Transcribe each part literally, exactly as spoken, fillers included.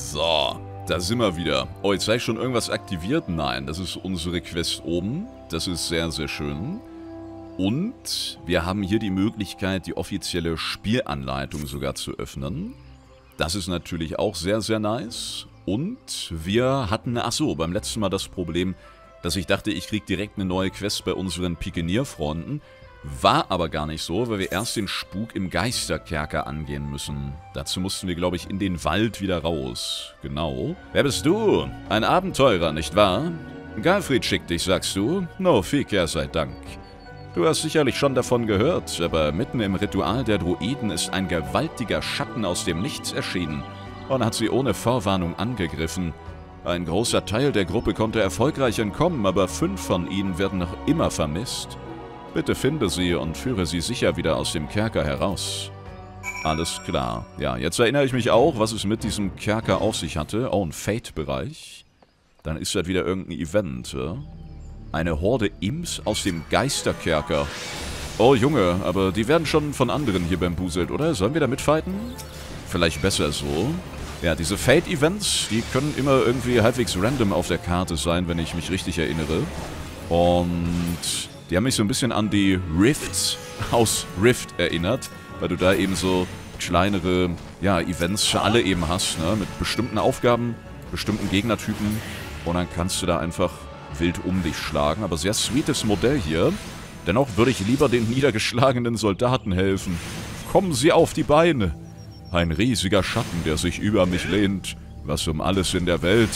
So, da sind wir wieder. Oh, jetzt habe ich schon irgendwas aktiviert? Nein, das ist unsere Quest oben. Das ist sehr, sehr schön. Und wir haben hier die Möglichkeit, die offizielle Spielanleitung sogar zu öffnen. Das ist natürlich auch sehr, sehr nice. Und wir hatten, achso, beim letzten Mal das Problem, dass ich dachte, ich kriege direkt eine neue Quest bei unseren Pikenierfreunden. War aber gar nicht so, weil wir erst den Spuk im Geisterkerker angehen müssen. Dazu mussten wir, glaube ich, in den Wald wieder raus. Genau. Wer bist du? Ein Abenteurer, nicht wahr? Galfried schickt dich, sagst du? No, Fikir sei Dank. Du hast sicherlich schon davon gehört, aber mitten im Ritual der Druiden ist ein gewaltiger Schatten aus dem Nichts erschienen und hat sie ohne Vorwarnung angegriffen. Ein großer Teil der Gruppe konnte erfolgreich entkommen, aber fünf von ihnen werden noch immer vermisst. Bitte finde sie und führe sie sicher wieder aus dem Kerker heraus. Alles klar. Ja, jetzt erinnere ich mich auch, was es mit diesem Kerker auf sich hatte. Oh, ein Fate-Bereich. Dann ist das wieder irgendein Event, ja? Eine Horde Imps aus dem Geisterkerker. Oh, Junge, aber die werden schon von anderen hier bambuselt, oder? Sollen wir da mitfighten? Vielleicht besser so. Ja, diese Fate-Events, die können immer irgendwie halbwegs random auf der Karte sein, wenn ich mich richtig erinnere. Und die haben mich so ein bisschen an die Rifts aus Rift erinnert, weil du da eben so kleinere, ja, Events für alle eben hast, ne? Mit bestimmten Aufgaben, bestimmten Gegnertypen. Und dann kannst du da einfach wild um dich schlagen. Aber sehr sweetes Modell hier. Dennoch würde ich lieber den niedergeschlagenen Soldaten helfen. Kommen Sie auf die Beine. Ein riesiger Schatten, der sich über mich lehnt. Was um alles in der Welt.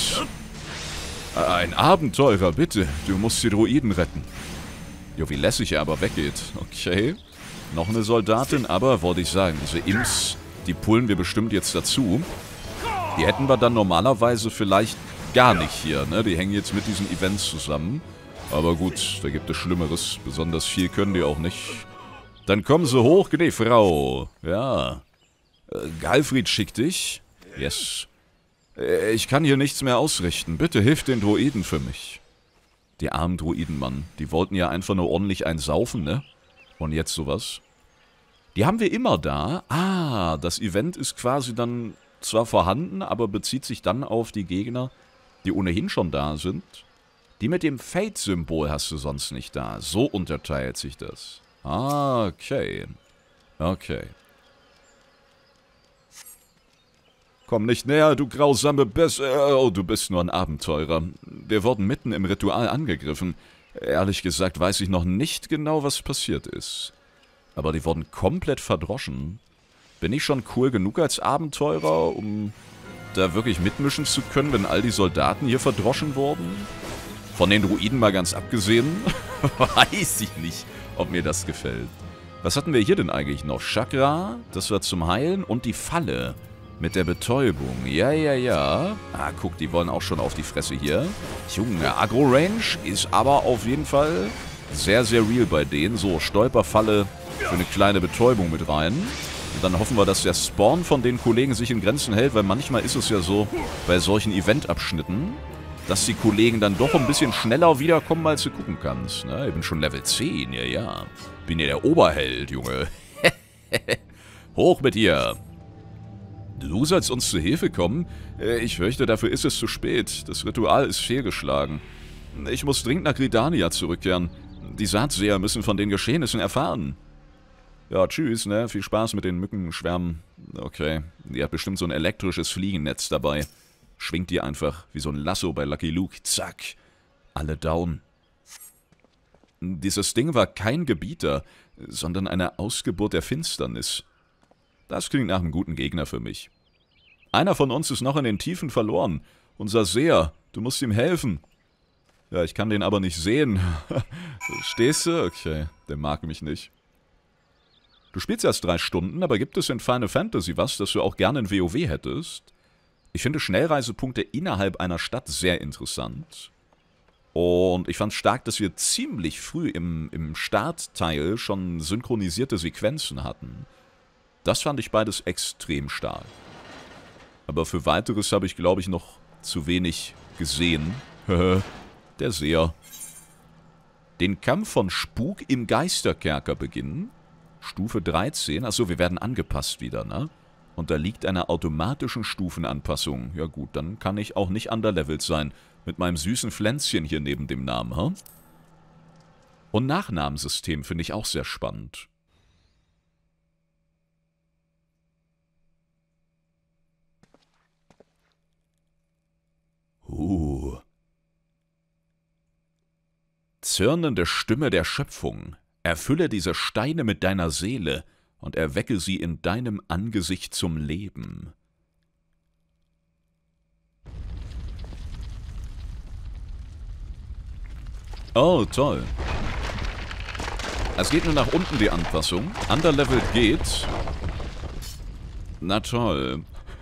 Ein Abenteurer, bitte. Du musst die Druiden retten. Jo, wie lässig er aber weggeht. Okay. Noch eine Soldatin, aber wollte ich sagen, diese Imps, die pullen wir bestimmt jetzt dazu. Die hätten wir dann normalerweise vielleicht gar nicht hier, ne? Die hängen jetzt mit diesen Events zusammen. Aber gut, da gibt es Schlimmeres. Besonders viel können die auch nicht. Dann kommen sie hoch, gnä, Frau. Ja. Äh, Galfried schickt dich. Yes. Äh, ich kann hier nichts mehr ausrichten. Bitte hilf den Druiden für mich. Die armen Druiden, Mann. Die wollten ja einfach nur ordentlich einen saufen, ne? Und jetzt sowas. Die haben wir immer da. Ah, das Event ist quasi dann zwar vorhanden, aber bezieht sich dann auf die Gegner, die ohnehin schon da sind. Die mit dem Fate-Symbol hast du sonst nicht da. So unterteilt sich das. Ah, okay. Okay. Komm nicht näher, du grausame Bess... Oh, du bist nur ein Abenteurer. Wir wurden mitten im Ritual angegriffen. Ehrlich gesagt weiß ich noch nicht genau, was passiert ist. Aber die wurden komplett verdroschen. Bin ich schon cool genug als Abenteurer, um da wirklich mitmischen zu können, wenn all die Soldaten hier verdroschen wurden? Von den Druiden mal ganz abgesehen, weiß ich nicht, ob mir das gefällt. Was hatten wir hier denn eigentlich noch? Chakra, das war zum Heilen, und die Falle mit der Betäubung. Ja, ja, ja. Ah, guck, die wollen auch schon auf die Fresse hier. Junge, Agro-Range ist aber auf jeden Fall sehr, sehr real bei denen. So, Stolperfalle für eine kleine Betäubung mit rein. Und dann hoffen wir, dass der Spawn von den Kollegen sich in Grenzen hält, weil manchmal ist es ja so, bei solchen Eventabschnitten, dass die Kollegen dann doch ein bisschen schneller wiederkommen, als du gucken kannst. Ne? Ich bin schon Level zehn, ja, ja. Bin ja der Oberheld, Junge. Hoch mit dir. Du sollst uns zu Hilfe kommen? Ich fürchte, dafür ist es zu spät. Das Ritual ist fehlgeschlagen. Ich muss dringend nach Gridania zurückkehren. Die Saatseher müssen von den Geschehnissen erfahren. Ja, tschüss, ne? Viel Spaß mit den Mückenschwärmen. Okay, ihr habt bestimmt so ein elektrisches Fliegennetz dabei. Schwingt ihr einfach wie so ein Lasso bei Lucky Luke. Zack. Alle down. Dieses Ding war kein Gebieter, sondern eine Ausgeburt der Finsternis. Das klingt nach einem guten Gegner für mich. Einer von uns ist noch in den Tiefen verloren. Unser Seher. Du musst ihm helfen. Ja, ich kann den aber nicht sehen. Stehst du? Okay, der mag mich nicht. Du spielst erst drei Stunden, aber gibt es in Final Fantasy was, das du auch gerne in WoW hättest? Ich finde Schnellreisepunkte innerhalb einer Stadt sehr interessant. Und ich fand es stark, dass wir ziemlich früh im, im Startteil schon synchronisierte Sequenzen hatten. Das fand ich beides extrem stark. Aber für Weiteres habe ich, glaube ich, noch zu wenig gesehen. Der Seher. Den Kampf von Spuk im Geisterkerker beginnen. Stufe dreizehn. Achso, wir werden angepasst wieder, ne? Unterliegt einer automatischen Stufenanpassung. Ja gut, dann kann ich auch nicht underlevelt sein. Mit meinem süßen Pflänzchen hier neben dem Namen, hm? Und Nachnamensystem finde ich auch sehr spannend. Uh. Zürnende Stimme der Schöpfung, erfülle diese Steine mit deiner Seele und erwecke sie in deinem Angesicht zum Leben. Oh, toll. Es geht nur nach unten, die Anpassung. Underleveled geht. Na toll.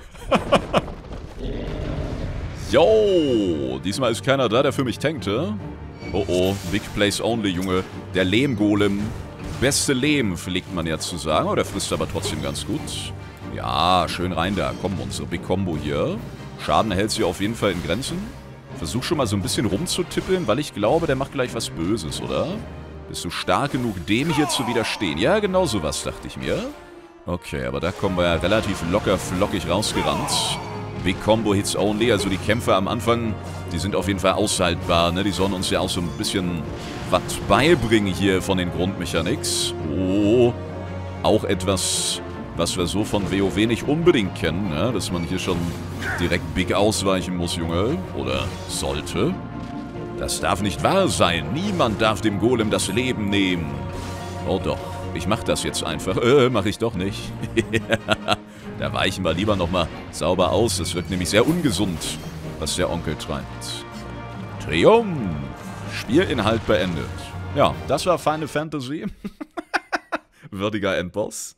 Jo, diesmal ist keiner da, der für mich tankte. Oh oh, Big Place Only, Junge. Der Lehm-Golem. Beste Lehm, pflegt man ja zu sagen. Oh, der frisst aber trotzdem ganz gut. Ja, schön rein da. Komm, unsere Big Combo hier. Schaden hält sie auf jeden Fall in Grenzen. Versuch schon mal so ein bisschen rumzutippeln, weil ich glaube, der macht gleich was Böses, oder? Bist du stark genug, dem hier zu widerstehen? Ja, genau sowas dachte ich mir. Okay, aber da kommen wir ja relativ locker flockig rausgerannt. Big Combo Hits Only, also die Kämpfe am Anfang, die sind auf jeden Fall aushaltbar, ne? Die sollen uns ja auch so ein bisschen was beibringen hier von den Grundmechanics. Oh, auch etwas, was wir so von WoW nicht unbedingt kennen, ne? Dass man hier schon direkt big ausweichen muss, Junge. Oder sollte. Das darf nicht wahr sein. Niemand darf dem Golem das Leben nehmen. Oh doch, ich mach das jetzt einfach. Äh, mach ich doch nicht. Da weichen wir lieber nochmal sauber aus. Das wirkt nämlich sehr ungesund, was der Onkel treibt. Triumph! Spielinhalt beendet. Ja, das war Final Fantasy. Würdiger Endboss.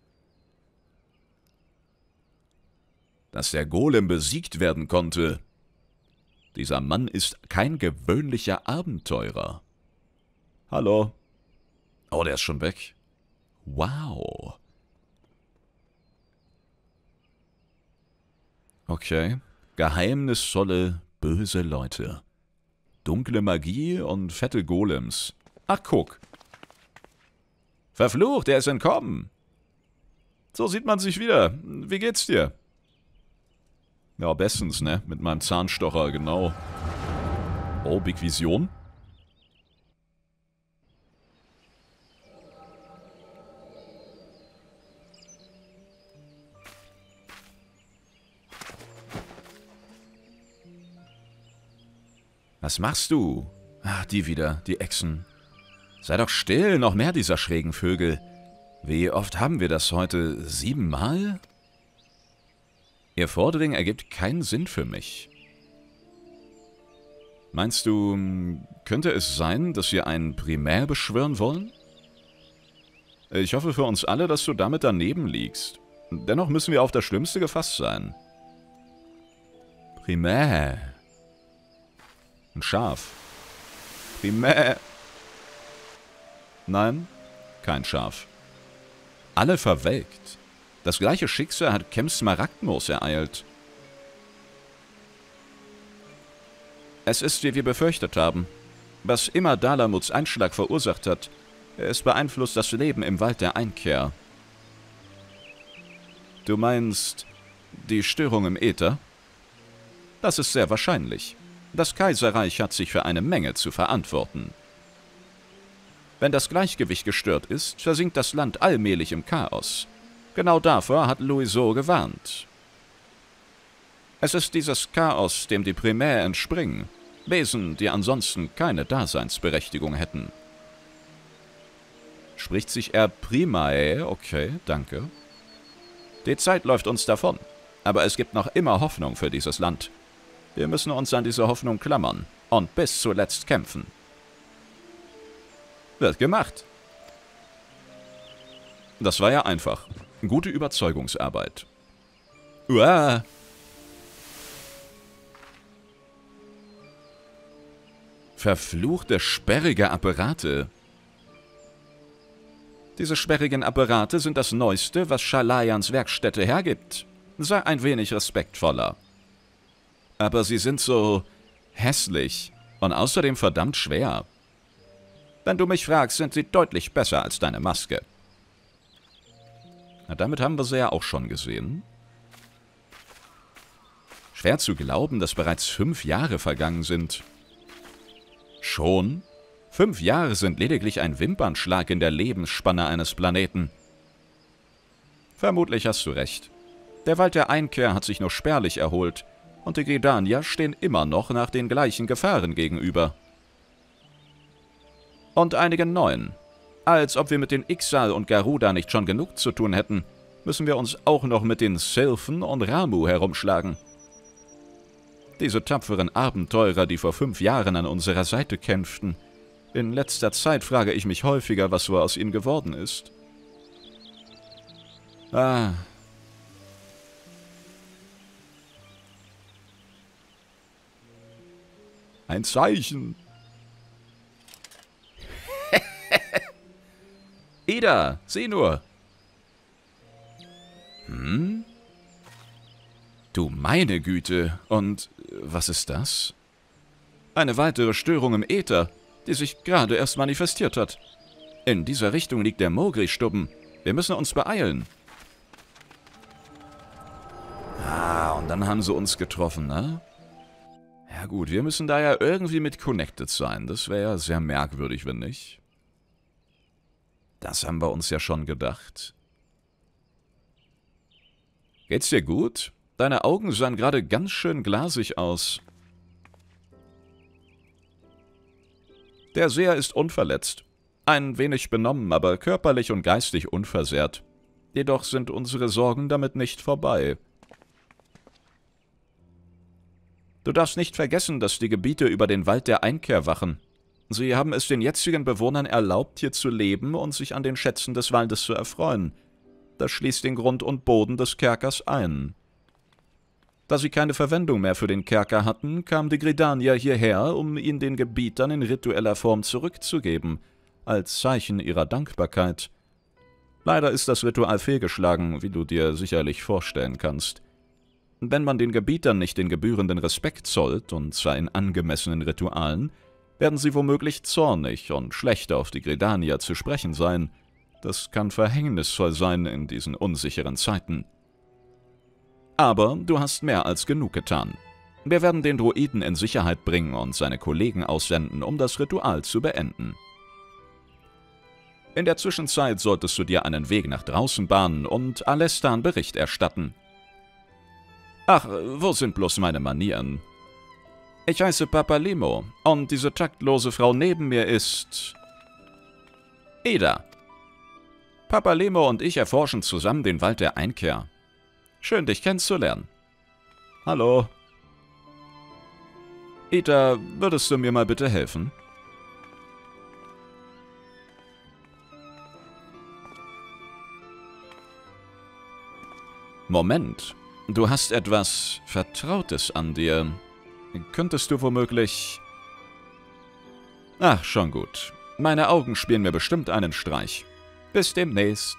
Dass der Golem besiegt werden konnte. Dieser Mann ist kein gewöhnlicher Abenteurer. Hallo. Oh, der ist schon weg. Wow. Okay. Geheimnisvolle, böse Leute. Dunkle Magie und fette Golems. Ach, guck. Verflucht, er ist entkommen. So sieht man sich wieder. Wie geht's dir? Ja, bestens, ne? Mit meinem Zahnstocher, genau. Oh, Big Vision. Was machst du? Ach, die wieder, die Echsen. Sei doch still, noch mehr dieser schrägen Vögel. Wie oft haben wir das heute? Siebenmal? Ihr Vordringen ergibt keinen Sinn für mich. Meinst du, könnte es sein, dass wir ein Primär beschwören wollen? Ich hoffe für uns alle, dass du damit daneben liegst. Dennoch müssen wir auf das Schlimmste gefasst sein. Primär. Ein Schaf. Primär. Nein, kein Schaf. Alle verwelkt. Das gleiche Schicksal hat Kems Smaragdmoos ereilt. Es ist, wie wir befürchtet haben. Was immer Dalamuts Einschlag verursacht hat, es beeinflusst das Leben im Wald der Einkehr. Du meinst die Störung im Äther? Das ist sehr wahrscheinlich. Das Kaiserreich hat sich für eine Menge zu verantworten. Wenn das Gleichgewicht gestört ist, versinkt das Land allmählich im Chaos. Genau davor hat Louiseau gewarnt. Es ist dieses Chaos, dem die Primär entspringen. Wesen, die ansonsten keine Daseinsberechtigung hätten. Spricht sich er Primae? Okay, danke. Die Zeit läuft uns davon, aber es gibt noch immer Hoffnung für dieses Land. Wir müssen uns an diese Hoffnung klammern und bis zuletzt kämpfen. Wird gemacht. Das war ja einfach. Gute Überzeugungsarbeit. Uah. Verfluchte, sperrige Apparate. Diese sperrigen Apparate sind das Neueste, was Shalayans Werkstätte hergibt. Sei ein wenig respektvoller. Aber sie sind so hässlich und außerdem verdammt schwer. Wenn du mich fragst, sind sie deutlich besser als deine Maske. Na, damit haben wir sie ja auch schon gesehen. Schwer zu glauben, dass bereits fünf Jahre vergangen sind. Schon? Fünf Jahre sind lediglich ein Wimpernschlag in der Lebensspanne eines Planeten. Vermutlich hast du recht. Der Wald der Einkehr hat sich nur spärlich erholt, und die Gridanier stehen immer noch nach den gleichen Gefahren gegenüber. Und einigen neuen. Als ob wir mit den Ixal und Garuda nicht schon genug zu tun hätten, müssen wir uns auch noch mit den Sylphen und Ramu herumschlagen. Diese tapferen Abenteurer, die vor fünf Jahren an unserer Seite kämpften. In letzter Zeit frage ich mich häufiger, was wohl aus ihnen geworden ist. Ah. Ein Zeichen. Ida, sieh nur. Hm? Du meine Güte. Und was ist das? Eine weitere Störung im Äther, die sich gerade erst manifestiert hat. In dieser Richtung liegt der Mogri-Stubben. Wir müssen uns beeilen. Ah, und dann haben sie uns getroffen, ne? Ja gut, wir müssen da ja irgendwie mit connected sein. Das wäre ja sehr merkwürdig, wenn nicht. Das haben wir uns ja schon gedacht. Geht's dir gut? Deine Augen sahen gerade ganz schön glasig aus. Der Seher ist unverletzt. Ein wenig benommen, aber körperlich und geistig unversehrt. Jedoch sind unsere Sorgen damit nicht vorbei. Du darfst nicht vergessen, dass die Gebiete über den Wald der Einkehr wachen. Sie haben es den jetzigen Bewohnern erlaubt, hier zu leben und sich an den Schätzen des Waldes zu erfreuen. Das schließt den Grund und Boden des Kerkers ein. Da sie keine Verwendung mehr für den Kerker hatten, kamen die Gridanier hierher, um ihn den Gebietern in ritueller Form zurückzugeben, als Zeichen ihrer Dankbarkeit. Leider ist das Ritual fehlgeschlagen, wie du dir sicherlich vorstellen kannst. Wenn man den Gebietern nicht den gebührenden Respekt zollt, und zwar in angemessenen Ritualen, werden sie womöglich zornig und schlechter auf die Gridanier zu sprechen sein. Das kann verhängnisvoll sein in diesen unsicheren Zeiten. Aber du hast mehr als genug getan. Wir werden den Druiden in Sicherheit bringen und seine Kollegen aussenden, um das Ritual zu beenden. In der Zwischenzeit solltest du dir einen Weg nach draußen bahnen und Alestan Bericht erstatten. Ach, wo sind bloß meine Manieren? Ich heiße Papalymo, und diese taktlose Frau neben mir ist... Ida. Papalymo und ich erforschen zusammen den Wald der Einkehr. Schön, dich kennenzulernen. Hallo. Ida, würdest du mir mal bitte helfen? Moment, du hast etwas Vertrautes an dir. Könntest du womöglich... Ach, schon gut. Meine Augen spielen mir bestimmt einen Streich. Bis demnächst.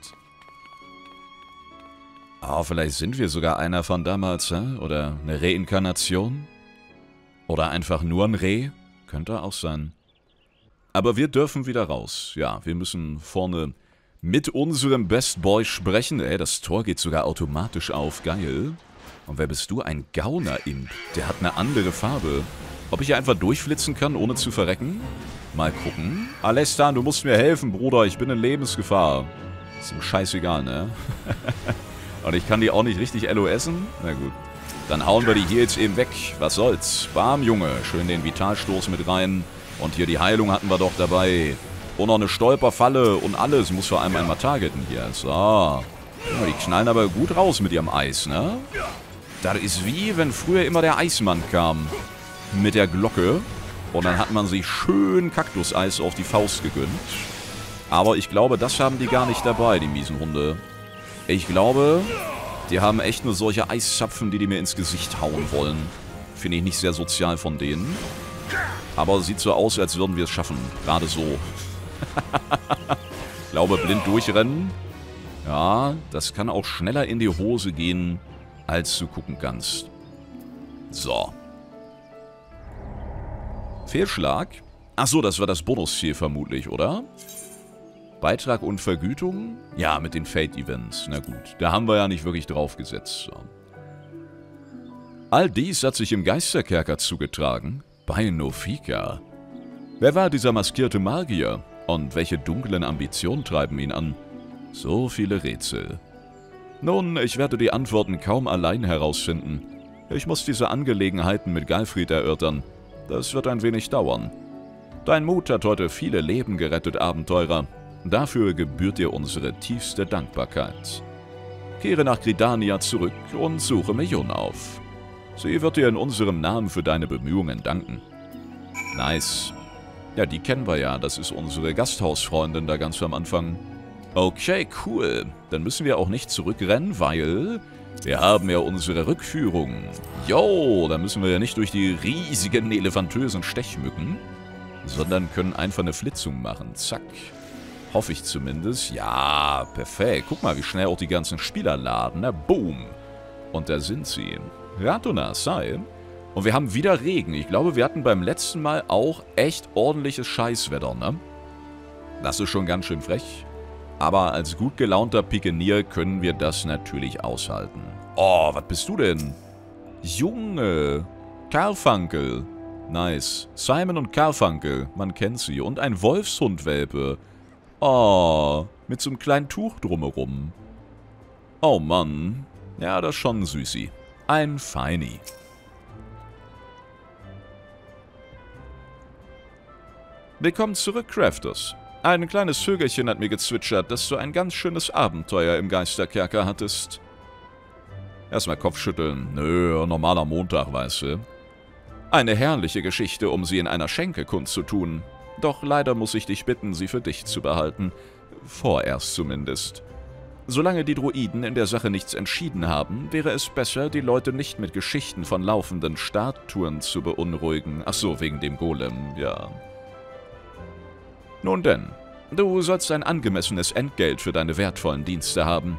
Oh, vielleicht sind wir sogar einer von damals, hä? Oder eine Reinkarnation? Oder einfach nur ein Reh? Könnte auch sein. Aber wir dürfen wieder raus. Ja, wir müssen vorne mit unserem Best Boy sprechen. Ey, das Tor geht sogar automatisch auf. Geil. Und wer bist du? Ein Gauner-Imp. Der hat eine andere Farbe. Ob ich hier einfach durchflitzen kann, ohne zu verrecken? Mal gucken. Alestan, du musst mir helfen, Bruder. Ich bin in Lebensgefahr. Ist ihm scheißegal, ne? Und ich kann die auch nicht richtig LOSen? Na gut. Dann hauen wir die hier jetzt eben weg. Was soll's? Bam, Junge. Schön den Vitalstoß mit rein. Und hier die Heilung hatten wir doch dabei. Und noch eine Stolperfalle und alles. Muss vor allem einmal targeten hier. So. Ja, die knallen aber gut raus mit ihrem Eis, ne? Das ist wie, wenn früher immer der Eismann kam. Mit der Glocke. Und dann hat man sich schön Kaktuseis auf die Faust gegönnt. Aber ich glaube, das haben die gar nicht dabei, die miesen Hunde. Ich glaube, die haben echt nur solche Eiszapfen, die die mir ins Gesicht hauen wollen. Finde ich nicht sehr sozial von denen. Aber sieht so aus, als würden wir es schaffen. Gerade so. Ich glaube, blind durchrennen. Ja, das kann auch schneller in die Hose gehen, als du gucken kannst. So. Fehlschlag? Achso, das war das Bonusziel vermutlich, oder? Beitrag und Vergütung? Ja, mit den Fate-Events. Na gut, da haben wir ja nicht wirklich drauf gesetzt. So. All dies hat sich im Geisterkerker zugetragen, bei Nofika. Wer war dieser maskierte Magier und welche dunklen Ambitionen treiben ihn an? So viele Rätsel. Nun, ich werde die Antworten kaum allein herausfinden. Ich muss diese Angelegenheiten mit Galfried erörtern. Das wird ein wenig dauern. Dein Mut hat heute viele Leben gerettet, Abenteurer. Dafür gebührt dir unsere tiefste Dankbarkeit. Kehre nach Gridania zurück und suche Millionen auf. Sie wird dir in unserem Namen für deine Bemühungen danken. Nice. Ja, die kennen wir ja. Das ist unsere Gasthausfreundin da ganz am Anfang. Okay, cool. Dann müssen wir auch nicht zurückrennen, weil wir haben ja unsere Rückführung. Jo, da müssen wir ja nicht durch die riesigen elefantösen Stechmücken, sondern können einfach eine Flitzung machen. Zack. Hoffe ich zumindest. Ja, perfekt. Guck mal, wie schnell auch die ganzen Spieler laden. Na, boom. Und da sind sie. Ratona, sei. Und wir haben wieder Regen. Ich glaube, wir hatten beim letzten Mal auch echt ordentliches Scheißwetter, ne? Das ist schon ganz schön frech. Aber als gut gelaunter Pikenier können wir das natürlich aushalten. Oh, was bist du denn? Junge. Carfunkel. Nice. Simon und Carfunkel. Man kennt sie. Und ein Wolfshundwelpe. Oh, mit so einem kleinen Tuch drumherum. Oh Mann. Ja, das ist schon süßi. Ein Feini. Willkommen zurück, Craftus. Ein kleines Vögelchen hat mir gezwitschert, dass du ein ganz schönes Abenteuer im Geisterkerker hattest. Erstmal Kopfschütteln. Nö, normaler Montag, weißt du. Eine herrliche Geschichte, um sie in einer Schenke kundzutun. Doch leider muss ich dich bitten, sie für dich zu behalten. Vorerst zumindest. Solange die Druiden in der Sache nichts entschieden haben, wäre es besser, die Leute nicht mit Geschichten von laufenden Statuen zu beunruhigen. Ach so, wegen dem Golem, ja. Nun denn, du sollst ein angemessenes Entgelt für deine wertvollen Dienste haben.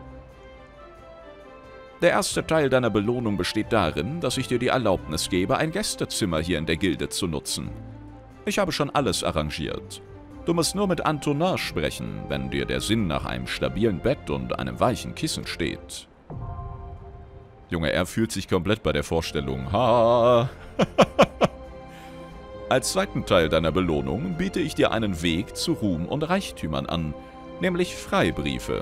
Der erste Teil deiner Belohnung besteht darin, dass ich dir die Erlaubnis gebe, ein Gästezimmer hier in der Gilde zu nutzen. Ich habe schon alles arrangiert. Du musst nur mit Antonin sprechen, wenn dir der Sinn nach einem stabilen Bett und einem weichen Kissen steht. Junge, er fühlt sich komplett bei der Vorstellung. Ha! Als zweiten Teil deiner Belohnung biete ich dir einen Weg zu Ruhm und Reichtümern an, nämlich Freibriefe.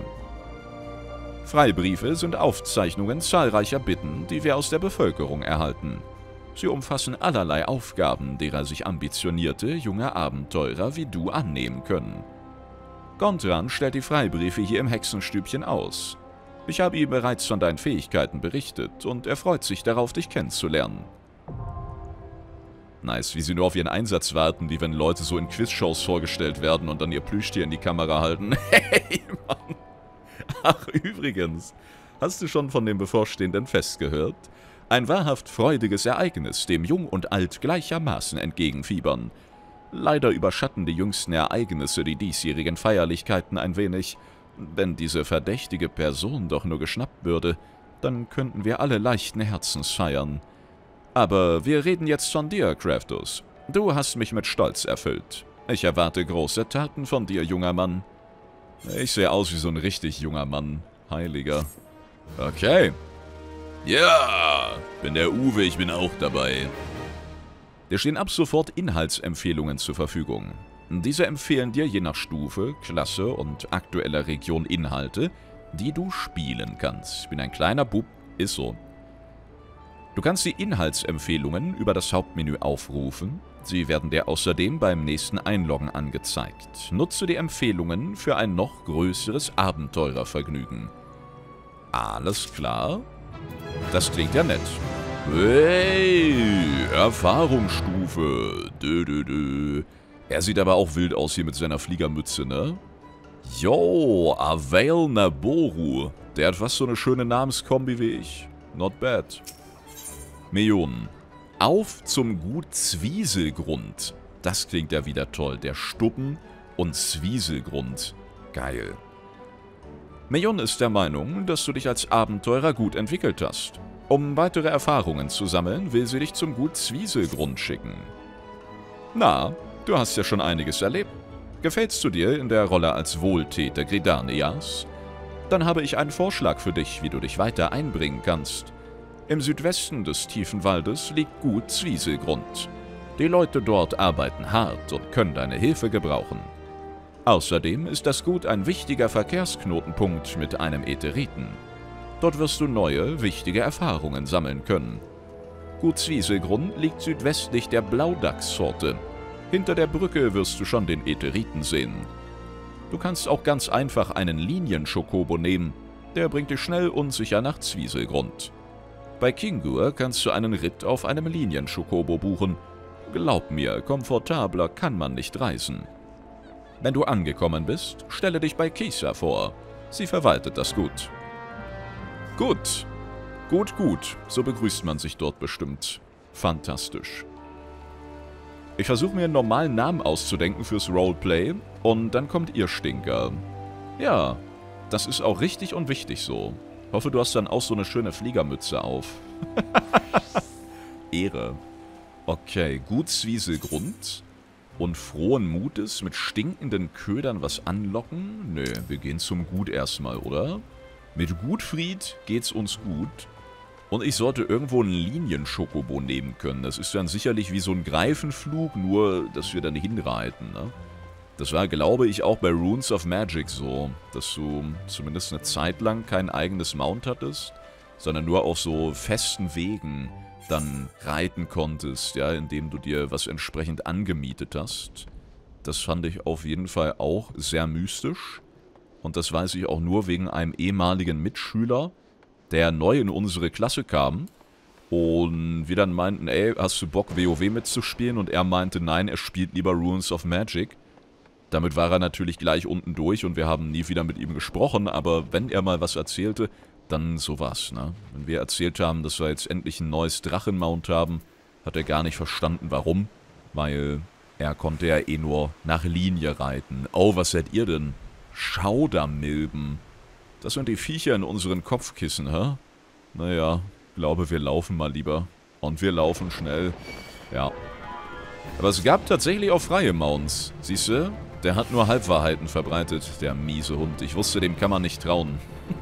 Freibriefe sind Aufzeichnungen zahlreicher Bitten, die wir aus der Bevölkerung erhalten. Sie umfassen allerlei Aufgaben, derer sich ambitionierte, junge Abenteurer wie du annehmen können. Gontran stellt die Freibriefe hier im Hexenstübchen aus. Ich habe ihm bereits von deinen Fähigkeiten berichtet und er freut sich darauf, dich kennenzulernen. Nice, wie sie nur auf ihren Einsatz warten, wie wenn Leute so in Quizshows vorgestellt werden und dann ihr Plüschtier in die Kamera halten. Hey, Mann! Ach, übrigens, hast du schon von dem bevorstehenden Fest gehört? Ein wahrhaft freudiges Ereignis, dem Jung und Alt gleichermaßen entgegenfiebern. Leider überschatten die jüngsten Ereignisse die diesjährigen Feierlichkeiten ein wenig. Wenn diese verdächtige Person doch nur geschnappt würde, dann könnten wir alle leichten Herzens feiern. Aber wir reden jetzt von dir, Craftus. Du hast mich mit Stolz erfüllt. Ich erwarte große Taten von dir, junger Mann. Ich sehe aus wie so ein richtig junger Mann. Heiliger. Okay. Ja, bin der Uwe, ich bin auch dabei. Dir stehen ab sofort Inhaltsempfehlungen zur Verfügung. Diese empfehlen dir je nach Stufe, Klasse und aktueller Region Inhalte, die du spielen kannst. Ich bin ein kleiner Bub, ist so. Du kannst die Inhaltsempfehlungen über das Hauptmenü aufrufen. Sie werden dir außerdem beim nächsten Einloggen angezeigt. Nutze die Empfehlungen für ein noch größeres Abenteurervergnügen. Alles klar? Das klingt ja nett. Hey, Erfahrungsstufe. Dö, dö, dö. Er sieht aber auch wild aus hier mit seiner Fliegermütze, ne? Yo, Avail Naboru. Der hat fast so eine schöne Namenskombi wie ich. Not bad. Millionen. Auf zum Gut Zwieselgrund. Das klingt ja wieder toll. Der Stuppen und Zwieselgrund. Geil. Millionen ist der Meinung, dass du dich als Abenteurer gut entwickelt hast. Um weitere Erfahrungen zu sammeln, will sie dich zum Gut Zwieselgrund schicken. Na, du hast ja schon einiges erlebt. Gefällst du dir in der Rolle als Wohltäter Gridanias? Dann habe ich einen Vorschlag für dich, wie du dich weiter einbringen kannst. Im Südwesten des tiefen Waldes liegt Gut Zwieselgrund. Die Leute dort arbeiten hart und können deine Hilfe gebrauchen. Außerdem ist das Gut ein wichtiger Verkehrsknotenpunkt mit einem Ätheriten. Dort wirst du neue, wichtige Erfahrungen sammeln können. Gut Zwieselgrund liegt südwestlich der Blaudachspforte. Hinter der Brücke wirst du schon den Ätheriten sehen. Du kannst auch ganz einfach einen Linien-Schokobo nehmen. Der bringt dich schnell und sicher nach Zwieselgrund. Bei Kingur kannst du einen Ritt auf einem Linien-Schokobo buchen. Glaub mir, komfortabler kann man nicht reisen. Wenn du angekommen bist, stelle dich bei Kisa vor. Sie verwaltet das Gut. Gut. Gut, gut. So begrüßt man sich dort bestimmt. Fantastisch. Ich versuche mir einen normalen Namen auszudenken fürs Roleplay und dann kommt ihr Stinker. Ja, das ist auch richtig und wichtig so. Hoffe, du hast dann auch so eine schöne Fliegermütze auf. Ehre. Okay, Gut Zwieselgrund. Und frohen Mutes mit stinkenden Ködern was anlocken? Nö, wir gehen zum Gut erstmal, oder? Mit Gutfried geht's uns gut. Und ich sollte irgendwo einen Linien-Schokobo nehmen können. Das ist dann sicherlich wie so ein Greifenflug, nur dass wir dann hinreiten, ne? Das war, glaube ich, auch bei Runes of Magic so, dass du zumindest eine Zeit lang kein eigenes Mount hattest, sondern nur auf so festen Wegen dann reiten konntest, ja, indem du dir was entsprechend angemietet hast. Das fand ich auf jeden Fall auch sehr mystisch. Und das weiß ich auch nur wegen einem ehemaligen Mitschüler, der neu in unsere Klasse kam. Und wir dann meinten, ey, hast du Bock, WoW mitzuspielen? Und er meinte, nein, er spielt lieber Runes of Magic. Damit war er natürlich gleich unten durch und wir haben nie wieder mit ihm gesprochen, aber wenn er mal was erzählte, dann sowas, ne? Wenn wir erzählt haben, dass wir jetzt endlich ein neues Drachenmount haben, hat er gar nicht verstanden, warum. Weil er konnte ja eh nur nach Linie reiten. Oh, was seid ihr denn? Schaudermilben. Das sind die Viecher in unseren Kopfkissen, hä? Naja, glaube, wir laufen mal lieber. Und wir laufen schnell. Ja. Aber es gab tatsächlich auch freie Mounts. Siehst du? Der hat nur Halbwahrheiten verbreitet, der miese Hund. Ich wusste, dem kann man nicht trauen.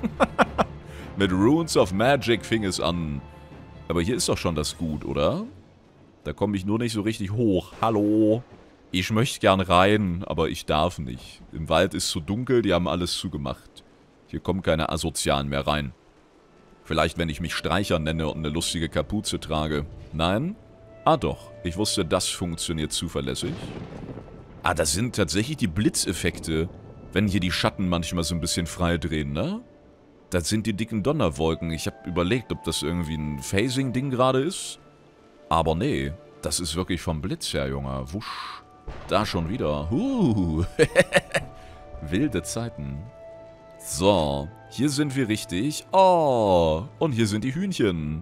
Mit Runes of Magic fing es an. Aber hier ist doch schon das Gut, oder? Da komme ich nur nicht so richtig hoch. Hallo? Ich möchte gern rein, aber ich darf nicht. Im Wald ist zu dunkel, die haben alles zugemacht. Hier kommen keine Asozialen mehr rein. Vielleicht, wenn ich mich Streicher nenne und eine lustige Kapuze trage. Nein? Ah doch, ich wusste, das funktioniert zuverlässig. Ah, das sind tatsächlich die Blitzeffekte, wenn hier die Schatten manchmal so ein bisschen frei drehen, ne? Das sind die dicken Donnerwolken. Ich habe überlegt, ob das irgendwie ein Phasing-Ding gerade ist. Aber nee, das ist wirklich vom Blitz her, Junge. Wusch. Da schon wieder. Huh. Wilde Zeiten. So, hier sind wir richtig. Oh, und hier sind die Hühnchen.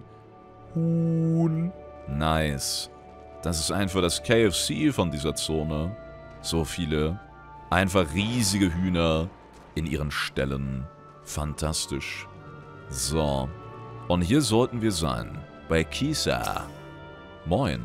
Huhn. Nice. Das ist einfach das K F C von dieser Zone. So viele. Einfach riesige Hühner in ihren Ställen. Fantastisch. So. Und hier sollten wir sein. Bei Kisa. Moin.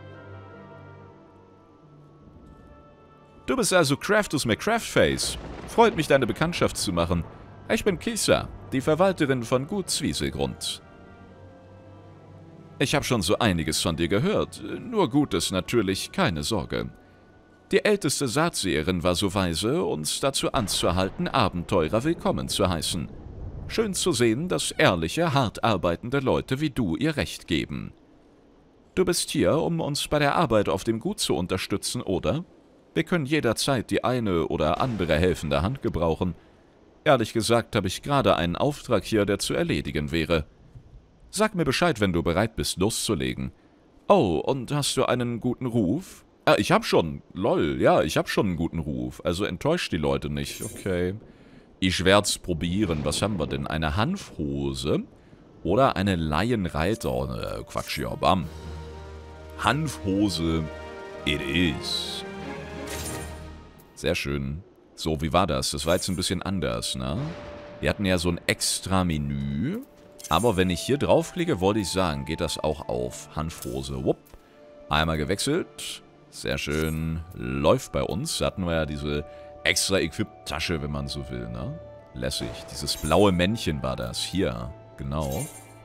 Du bist also Craftus McCraftface. Freut mich, deine Bekanntschaft zu machen. Ich bin Kisa, die Verwalterin von Gut Zwieselgrund. Ich habe schon so einiges von dir gehört. Nur Gutes natürlich, keine Sorge. Die älteste Saatseherin war so weise, uns dazu anzuhalten, Abenteurer willkommen zu heißen. Schön zu sehen, dass ehrliche, hart arbeitende Leute wie du ihr Recht geben. Du bist hier, um uns bei der Arbeit auf dem Gut zu unterstützen, oder? Wir können jederzeit die eine oder andere helfende Hand gebrauchen. Ehrlich gesagt habe ich gerade einen Auftrag hier, der zu erledigen wäre. Sag mir Bescheid, wenn du bereit bist, loszulegen. Oh, und hast du einen guten Ruf? Ah, ich hab schon. Lol, ja, ich hab schon einen guten Ruf. Also enttäuscht die Leute nicht. Okay. Ich werd's probieren. Was haben wir denn? Eine Hanfhose? Oder eine Laienreiter? Oh, ne, Quatsch, ja, bam. Hanfhose. It is. Sehr schön. So, wie war das? Das war jetzt ein bisschen anders, ne? Wir hatten ja so ein extra Menü. Aber wenn ich hier draufklicke, wollte ich sagen, geht das auch auf. Hanfhose. Wupp. Einmal gewechselt. Sehr schön. Läuft bei uns. Da hatten wir ja diese extra Equip-Tasche, wenn man so will, ne? Lässig. Dieses blaue Männchen war das. Hier. Genau.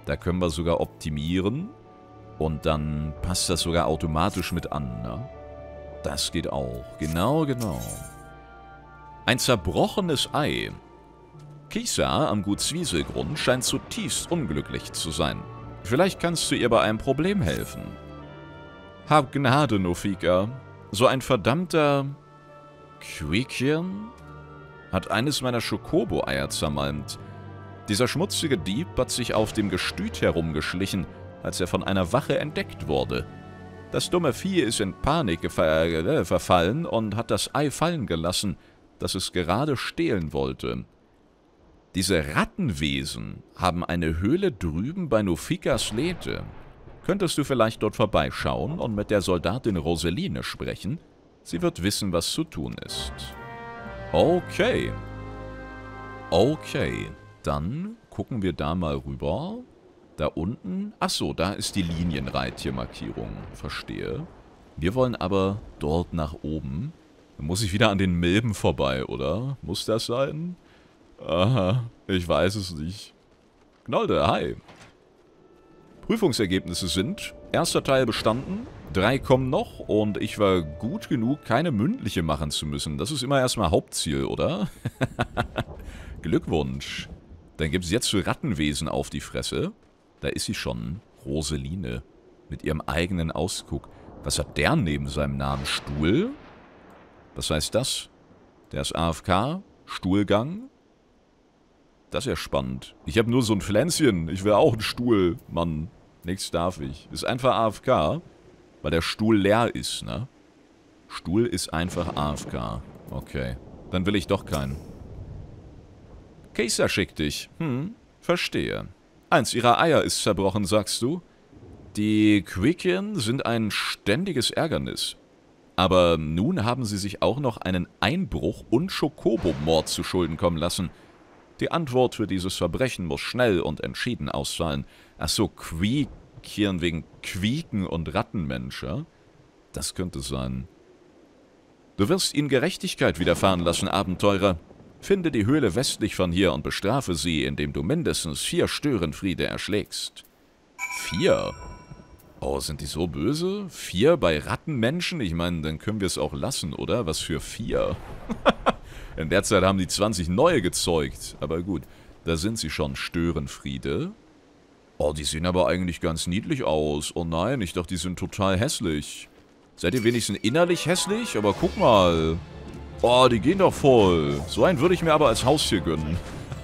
Da können wir sogar optimieren. Und dann passt das sogar automatisch mit an, ne? Das geht auch. Genau, genau. Ein zerbrochenes Ei. Kisa am Gut Zwieselgrund scheint zutiefst unglücklich zu sein. Vielleicht kannst du ihr bei einem Problem helfen. Hab Gnade, Nofika. So ein verdammter Quiekchen hat eines meiner Schokobo-Eier zermalmt. Dieser schmutzige Dieb hat sich auf dem Gestüt herumgeschlichen, als er von einer Wache entdeckt wurde. Das dumme Vieh ist in Panik ver verfallen und hat das Ei fallen gelassen, das es gerade stehlen wollte. Diese Rattenwesen haben eine Höhle drüben bei Nofikas Lethe. Könntest du vielleicht dort vorbeischauen und mit der Soldatin Roseline sprechen? Sie wird wissen, was zu tun ist. Okay. Okay. Dann gucken wir da mal rüber. Da unten. Achso, da ist die Linienreittiermarkierung. Verstehe. Wir wollen aber dort nach oben. Dann muss ich wieder an den Milben vorbei, oder? Muss das sein? Aha, ich weiß es nicht. Gnolde, hi. Prüfungsergebnisse sind: erster Teil bestanden, drei kommen noch und ich war gut genug, keine mündliche machen zu müssen. Das ist immer erstmal Hauptziel, oder? Glückwunsch. Dann gibt es jetzt für Rattenwesen auf die Fresse. Da ist sie schon, Roseline, mit ihrem eigenen Ausguck. Was hat der neben seinem Namen? Stuhl? Was heißt das? Der ist A F K? Stuhlgang? Das ist ja spannend. Ich habe nur so ein Pflänzchen. Ich will auch einen Stuhl. Mann, nichts darf ich. Ist einfach A F K, weil der Stuhl leer ist, ne? Stuhl ist einfach A F K. Okay, dann will ich doch keinen. Kesa schickt dich. Hm, verstehe. Eins ihrer Eier ist zerbrochen, sagst du? Die Quiekchen sind ein ständiges Ärgernis. Aber nun haben sie sich auch noch einen Einbruch und Schokobo-Mord zu Schulden kommen lassen. Die Antwort für dieses Verbrechen muss schnell und entschieden ausfallen. Ach so, Quiekchen wegen Quieken und Rattenmensch, ja? Das könnte sein. Du wirst ihnen Gerechtigkeit widerfahren lassen, Abenteurer. Finde die Höhle westlich von hier und bestrafe sie, indem du mindestens vier Störenfriede erschlägst. Vier? Oh, sind die so böse? Vier bei Rattenmenschen? Ich meine, dann können wir es auch lassen, oder? Was für vier? In der Zeit haben die zwanzig neue gezeugt. Aber gut, da sind sie schon, Störenfriede. Oh, die sehen aber eigentlich ganz niedlich aus. Oh nein, ich dachte, die sind total hässlich. Seid ihr wenigstens innerlich hässlich? Aber guck mal. Oh, die gehen doch voll. So einen würde ich mir aber als Haustier gönnen.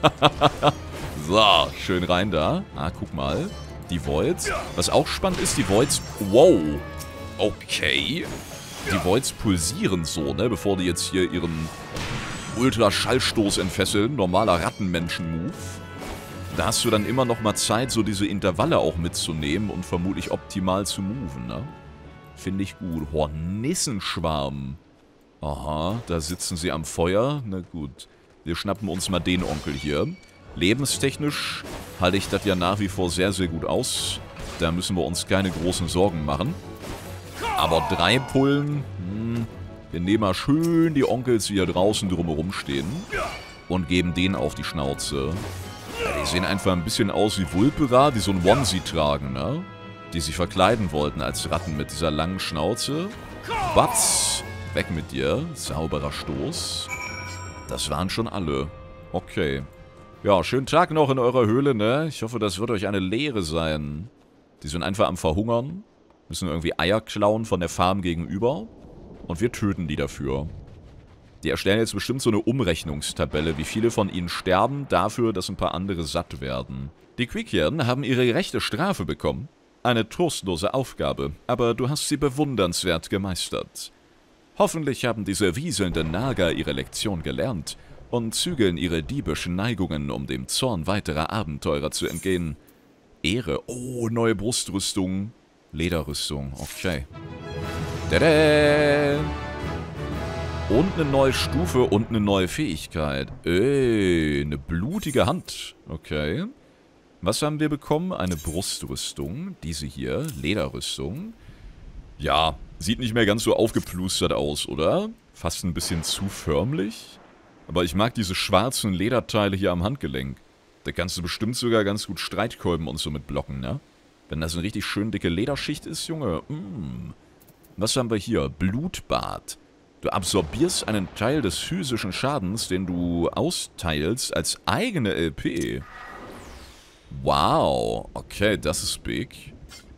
So, schön rein da. Ah, guck mal. Die Voids. Was auch spannend ist, die Voids... Wow. Okay. Die Voids pulsieren so, ne? Bevor die jetzt hier ihren Ultraschallstoß entfesseln. Normaler Rattenmenschen-Move. Da hast du dann immer noch mal Zeit, so diese Intervalle auch mitzunehmen und vermutlich optimal zu moven, ne? Finde ich gut. Hornissenschwarm. Aha, da sitzen sie am Feuer. Na gut. Wir schnappen uns mal den Onkel hier. Lebenstechnisch halte ich das ja nach wie vor sehr, sehr gut aus. Da müssen wir uns keine großen Sorgen machen. Aber drei Pullen, hm, wir nehmen mal schön die Onkels, die hier draußen drumherum stehen. Und geben denen auf die Schnauze. Ja, die sehen einfach ein bisschen aus wie Vulpera, die so ein Onesie tragen, ne? Die sich verkleiden wollten als Ratten mit dieser langen Schnauze. Batz! Weg mit dir. Sauberer Stoß. Das waren schon alle. Okay. Ja, schönen Tag noch in eurer Höhle, ne? Ich hoffe, das wird euch eine Lehre sein. Die sind einfach am Verhungern. Müssen irgendwie Eier klauen von der Farm gegenüber. Und wir töten die dafür. Die erstellen jetzt bestimmt so eine Umrechnungstabelle, wie viele von ihnen sterben, dafür, dass ein paar andere satt werden. Die Quiekchen haben ihre gerechte Strafe bekommen. Eine trostlose Aufgabe, aber du hast sie bewundernswert gemeistert. Hoffentlich haben diese wieselnden Nager ihre Lektion gelernt und zügeln ihre diebischen Neigungen, um dem Zorn weiterer Abenteurer zu entgehen. Ehre. Oh, neue Brustrüstung. Lederrüstung. Okay. Tada! Und eine neue Stufe und eine neue Fähigkeit. Ey, eine blutige Hand. Okay. Was haben wir bekommen? Eine Brustrüstung. Diese hier. Lederrüstung. Ja, sieht nicht mehr ganz so aufgeplustert aus, oder? Fast ein bisschen zu förmlich. Aber ich mag diese schwarzen Lederteile hier am Handgelenk. Da kannst du bestimmt sogar ganz gut Streitkolben und so mit blocken, ne? Wenn das eine richtig schön dicke Lederschicht ist, Junge. Mm. Was haben wir hier? Blutbad. Du absorbierst einen Teil des physischen Schadens, den du austeilst, als eigene L P. Wow. Okay, das ist big.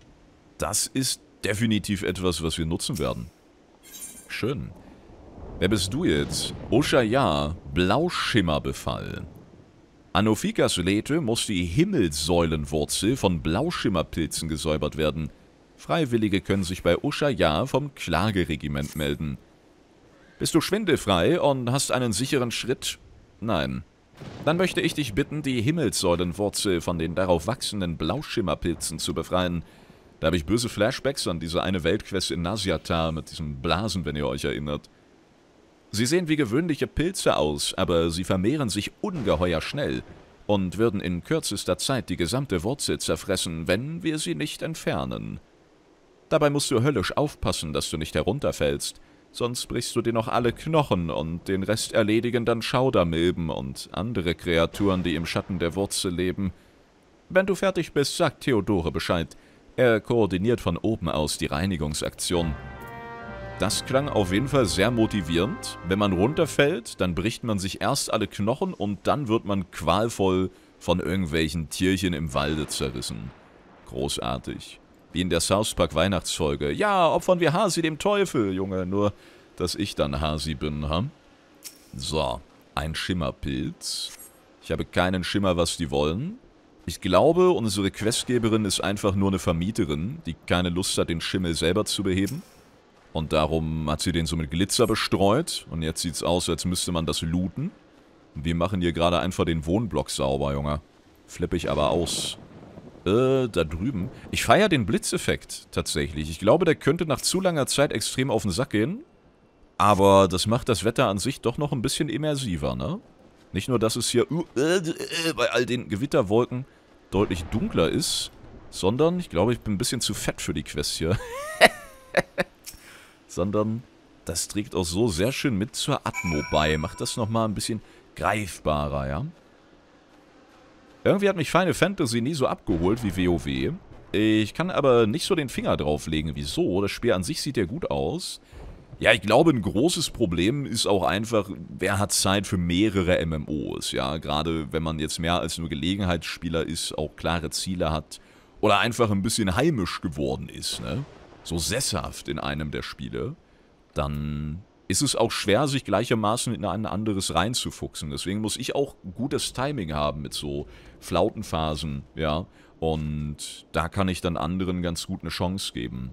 Das ist definitiv etwas, was wir nutzen werden. Schön. Wer bist du jetzt? Oshaya, Blauschimmerbefall. An Ophikas Lethe muss die Himmelssäulenwurzel von Blauschimmerpilzen gesäubert werden. Freiwillige können sich bei Oshaya vom Klageregiment melden. Bist du schwindelfrei und hast einen sicheren Schritt? Nein. Dann möchte ich dich bitten, die Himmelssäulenwurzel von den darauf wachsenden Blauschimmerpilzen zu befreien. Da habe ich böse Flashbacks an diese eine Weltquest in Nasiatar mit diesen Blasen, wenn ihr euch erinnert. Sie sehen wie gewöhnliche Pilze aus, aber sie vermehren sich ungeheuer schnell und würden in kürzester Zeit die gesamte Wurzel zerfressen, wenn wir sie nicht entfernen. Dabei musst du höllisch aufpassen, dass du nicht herunterfällst, sonst brichst du dir noch alle Knochen und den Rest erledigen dann Schaudermilben und andere Kreaturen, die im Schatten der Wurzel leben. Wenn du fertig bist, sagt Theodore Bescheid. Er koordiniert von oben aus die Reinigungsaktion. Das klang auf jeden Fall sehr motivierend. Wenn man runterfällt, dann bricht man sich erst alle Knochen und dann wird man qualvoll von irgendwelchen Tierchen im Walde zerrissen. Großartig. Wie in der South Park Weihnachtsfolge. Ja, opfern wir Hasi dem Teufel, Junge. Nur, dass ich dann Hasi bin, ha? So, ein Schimmerpilz. Ich habe keinen Schimmer, was die wollen. Ich glaube, unsere Questgeberin ist einfach nur eine Vermieterin, die keine Lust hat, den Schimmel selber zu beheben. Und darum hat sie den so mit Glitzer bestreut. Und jetzt sieht's aus, als müsste man das looten. Und wir machen hier gerade einfach den Wohnblock sauber, Junge. Flippe ich aber aus. Äh, da drüben. Ich feiere den Blitzeffekt, tatsächlich. Ich glaube, der könnte nach zu langer Zeit extrem auf den Sack gehen. Aber das macht das Wetter an sich doch noch ein bisschen immersiver, ne? Nicht nur, dass es hier uh, äh, äh, bei all den Gewitterwolken deutlich dunkler ist, sondern, ich glaube, ich bin ein bisschen zu fett für die Quest hier. Sondern das trägt auch so sehr schön mit zur Atmo bei. Macht das nochmal ein bisschen greifbarer, ja? Irgendwie hat mich Final Fantasy nie so abgeholt wie WoW. Ich kann aber nicht so den Finger drauflegen. Wieso? Das Spiel an sich sieht ja gut aus. Ja, ich glaube, ein großes Problem ist auch einfach, wer hat Zeit für mehrere M M Os, ja? Gerade wenn man jetzt mehr als nur Gelegenheitsspieler ist, auch klare Ziele hat oder einfach ein bisschen heimisch geworden ist, ne? So sesshaft in einem der Spiele, dann ist es auch schwer, sich gleichermaßen in ein anderes reinzufuchsen. Deswegen muss ich auch gutes Timing haben mit so Flautenphasen, ja. Und da kann ich dann anderen ganz gut eine Chance geben.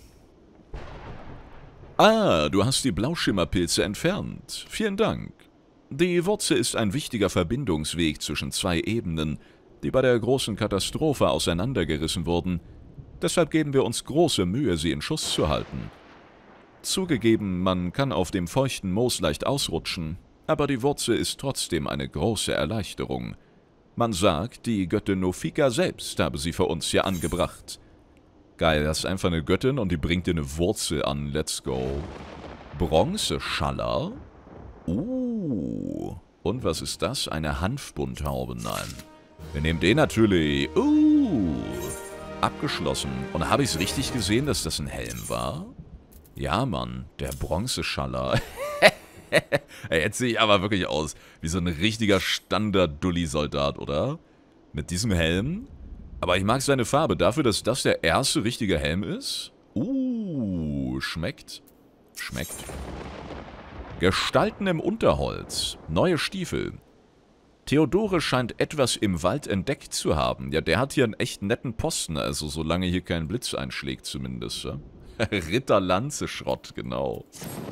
Ah, du hast die Blauschimmerpilze entfernt. Vielen Dank. Die Wurzel ist ein wichtiger Verbindungsweg zwischen zwei Ebenen, die bei der großen Katastrophe auseinandergerissen wurden. Deshalb geben wir uns große Mühe, sie in Schuss zu halten. Zugegeben, man kann auf dem feuchten Moos leicht ausrutschen, aber die Wurzel ist trotzdem eine große Erleichterung. Man sagt, die Göttin Ophika selbst habe sie für uns hier angebracht. Geil, das ist einfach eine Göttin und die bringt dir eine Wurzel an. Let's go. Bronzeschaller? Uh. Und was ist das? Eine Hanfbunthaube? Nein. Wir nehmen den natürlich. Uh. Abgeschlossen. Und habe ich es richtig gesehen, dass das ein Helm war? Ja, Mann. Der Bronzeschaller. Jetzt sehe ich aber wirklich aus wie so ein richtiger Standard-Dulli-Soldat, oder? Mit diesem Helm. Aber ich mag seine Farbe. Dafür, dass das der erste richtige Helm ist. Uh, schmeckt. Schmeckt. Gestalten im Unterholz. Neue Stiefel. Theodore scheint etwas im Wald entdeckt zu haben. Ja, der hat hier einen echt netten Posten, also solange hier kein Blitz einschlägt zumindest. Ja? Ritterlanze-Schrott, genau.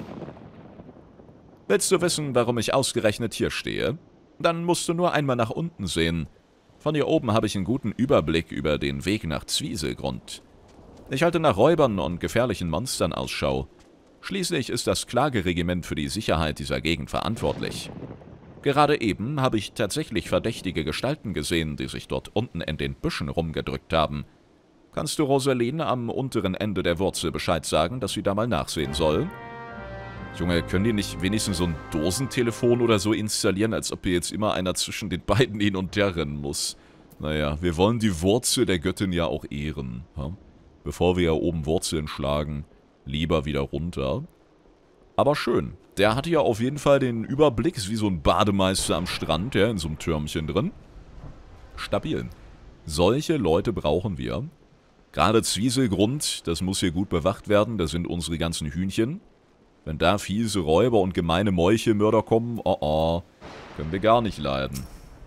Willst du wissen, warum ich ausgerechnet hier stehe? Dann musst du nur einmal nach unten sehen. Von hier oben habe ich einen guten Überblick über den Weg nach Zwieselgrund. Ich halte nach Räubern und gefährlichen Monstern Ausschau. Schließlich ist das Klageregiment für die Sicherheit dieser Gegend verantwortlich. Gerade eben habe ich tatsächlich verdächtige Gestalten gesehen, die sich dort unten in den Büschen rumgedrückt haben. Kannst du Rosaline am unteren Ende der Wurzel Bescheid sagen, dass sie da mal nachsehen soll? Junge, können die nicht wenigstens so ein Dosentelefon oder so installieren, als ob hier jetzt immer einer zwischen den beiden hin und her rennen muss? Naja, wir wollen die Wurzel der Göttin ja auch ehren. Ja? Bevor wir ja oben Wurzeln schlagen, lieber wieder runter. Aber schön. Der hatte ja auf jeden Fall den Überblick, ist wie so ein Bademeister am Strand, ja, in so einem Türmchen drin. Stabil. Solche Leute brauchen wir. Gerade Zwieselgrund, das muss hier gut bewacht werden, da sind unsere ganzen Hühnchen. Wenn da fiese Räuber und gemeine Meuchelmörder kommen, oh oh, können wir gar nicht leiden.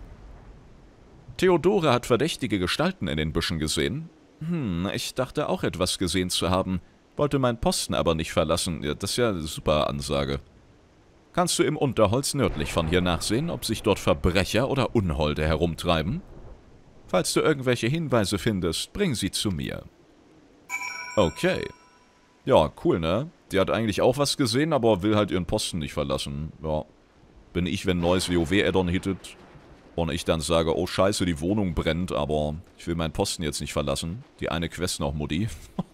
Theodore hat verdächtige Gestalten in den Büschen gesehen. Hm, ich dachte auch etwas gesehen zu haben, wollte meinen Posten aber nicht verlassen. Ja, das ist ja eine super Ansage. Kannst du im Unterholz nördlich von hier nachsehen, ob sich dort Verbrecher oder Unholde herumtreiben? Falls du irgendwelche Hinweise findest, bring sie zu mir. Okay. Ja, cool, ne? Die hat eigentlich auch was gesehen, aber will halt ihren Posten nicht verlassen. Ja. Bin ich, wenn ein neues WoW-Add-on hittet und ich dann sage, oh scheiße, die Wohnung brennt, aber ich will meinen Posten jetzt nicht verlassen. Die eine Quest noch, Mutti.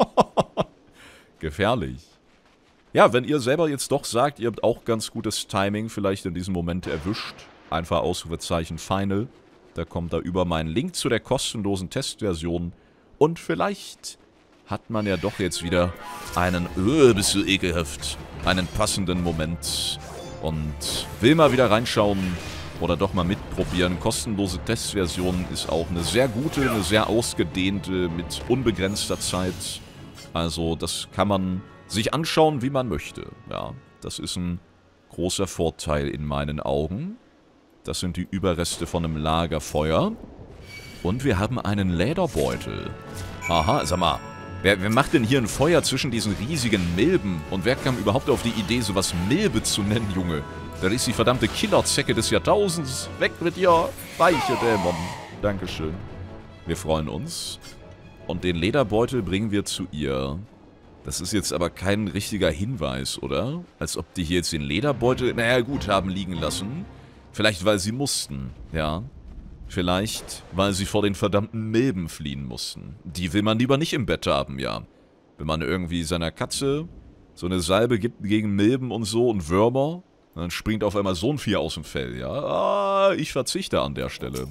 Gefährlich. Ja, wenn ihr selber jetzt doch sagt, ihr habt auch ganz gutes Timing vielleicht in diesem Moment erwischt, einfach Ausrufezeichen Final. Da kommt da über meinen Link zu der kostenlosen Testversion. Und vielleicht hat man ja doch jetzt wieder einen, öh, bist du ekelhaft, einen passenden Moment und will mal wieder reinschauen oder doch mal mitprobieren. Kostenlose Testversion ist auch eine sehr gute, eine sehr ausgedehnte mit unbegrenzter Zeit. Also das kann man sich anschauen, wie man möchte. Ja, das ist ein großer Vorteil in meinen Augen. Das sind die Überreste von einem Lagerfeuer. Und wir haben einen Lederbeutel. Aha, sag mal, wer, wer macht denn hier ein Feuer zwischen diesen riesigen Milben? Und wer kam überhaupt auf die Idee, sowas Milbe zu nennen, Junge? Das ist die verdammte Killerzecke des Jahrtausends. Weg mit ihr, weiche Dämon. Dankeschön. Wir freuen uns. Und den Lederbeutel bringen wir zu ihr. Das ist jetzt aber kein richtiger Hinweis, oder? Als ob die hier jetzt den Lederbeutel, naja gut, haben liegen lassen. Vielleicht, weil sie mussten, ja. Vielleicht, weil sie vor den verdammten Milben fliehen mussten. Die will man lieber nicht im Bett haben, ja. Wenn man irgendwie seiner Katze so eine Salbe gibt gegen Milben und so und Würmer, dann springt auf einmal so ein Vieh aus dem Fell, ja. Ah, ich verzichte an der Stelle.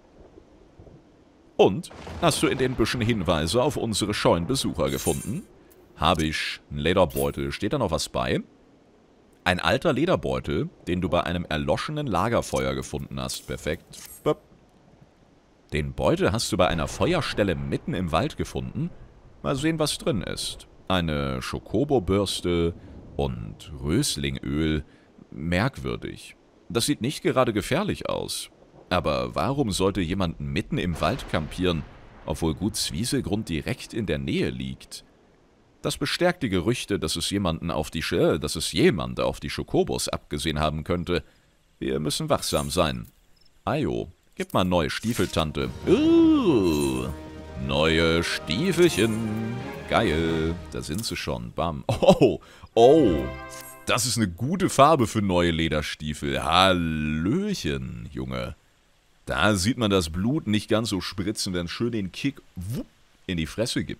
Und, hast du in den Büschen Hinweise auf unsere scheuen Besucher gefunden? Habe ich. Ein Lederbeutel. Steht da noch was bei? Ein alter Lederbeutel, den du bei einem erloschenen Lagerfeuer gefunden hast. Perfekt. Böp. Den Beutel hast du bei einer Feuerstelle mitten im Wald gefunden. Mal sehen, was drin ist. Eine Schokobo-Bürste und Röslingöl. Merkwürdig. Das sieht nicht gerade gefährlich aus. Aber warum sollte jemand mitten im Wald kampieren, obwohl Gut Zwieselgrund direkt in der Nähe liegt? Das bestärkt die Gerüchte, dass es jemanden auf die Sch dass es jemand auf die Schokobos abgesehen haben könnte. Wir müssen wachsam sein. Ayo, gib mal neue Stiefel, Tante. Uh, neue Stiefelchen. Geil, da sind sie schon. Bam. Oh, oh. Das ist eine gute Farbe für neue Lederstiefel. Hallöchen, Junge. Da sieht man das Blut nicht ganz so spritzen, wenn es schön den Kick wupp, in die Fresse gibt.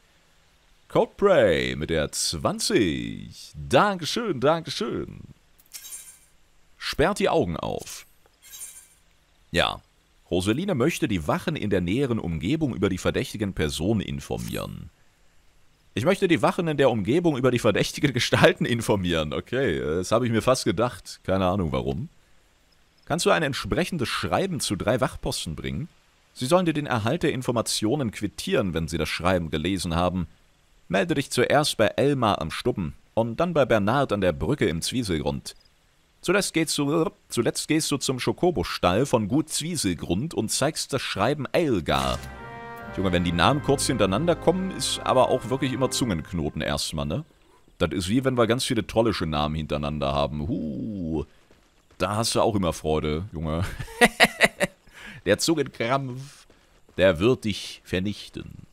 Codeprey mit der zwanzig. Dankeschön, Dankeschön. Sperrt die Augen auf. Ja, Rosaline möchte die Wachen in der näheren Umgebung über die verdächtigen Personen informieren. Ich möchte die Wachen in der Umgebung über die verdächtigen Gestalten informieren. Okay, das habe ich mir fast gedacht. Keine Ahnung warum. Kannst du ein entsprechendes Schreiben zu drei Wachposten bringen? Sie sollen dir den Erhalt der Informationen quittieren, wenn sie das Schreiben gelesen haben. Melde dich zuerst bei Elmar am Stubben und dann bei Bernhard an der Brücke im Zwieselgrund. Zuletzt gehst du, zuletzt gehst du zum Schokobo-Stall von Gut Zwieselgrund und zeigst das Schreiben Eilgar. Junge, wenn die Namen kurz hintereinander kommen, ist aber auch wirklich immer Zungenknoten erstmal, ne? Das ist wie wenn wir ganz viele trollische Namen hintereinander haben. Huh, da hast du auch immer Freude, Junge. Der Zungenkrampf, der wird dich vernichten.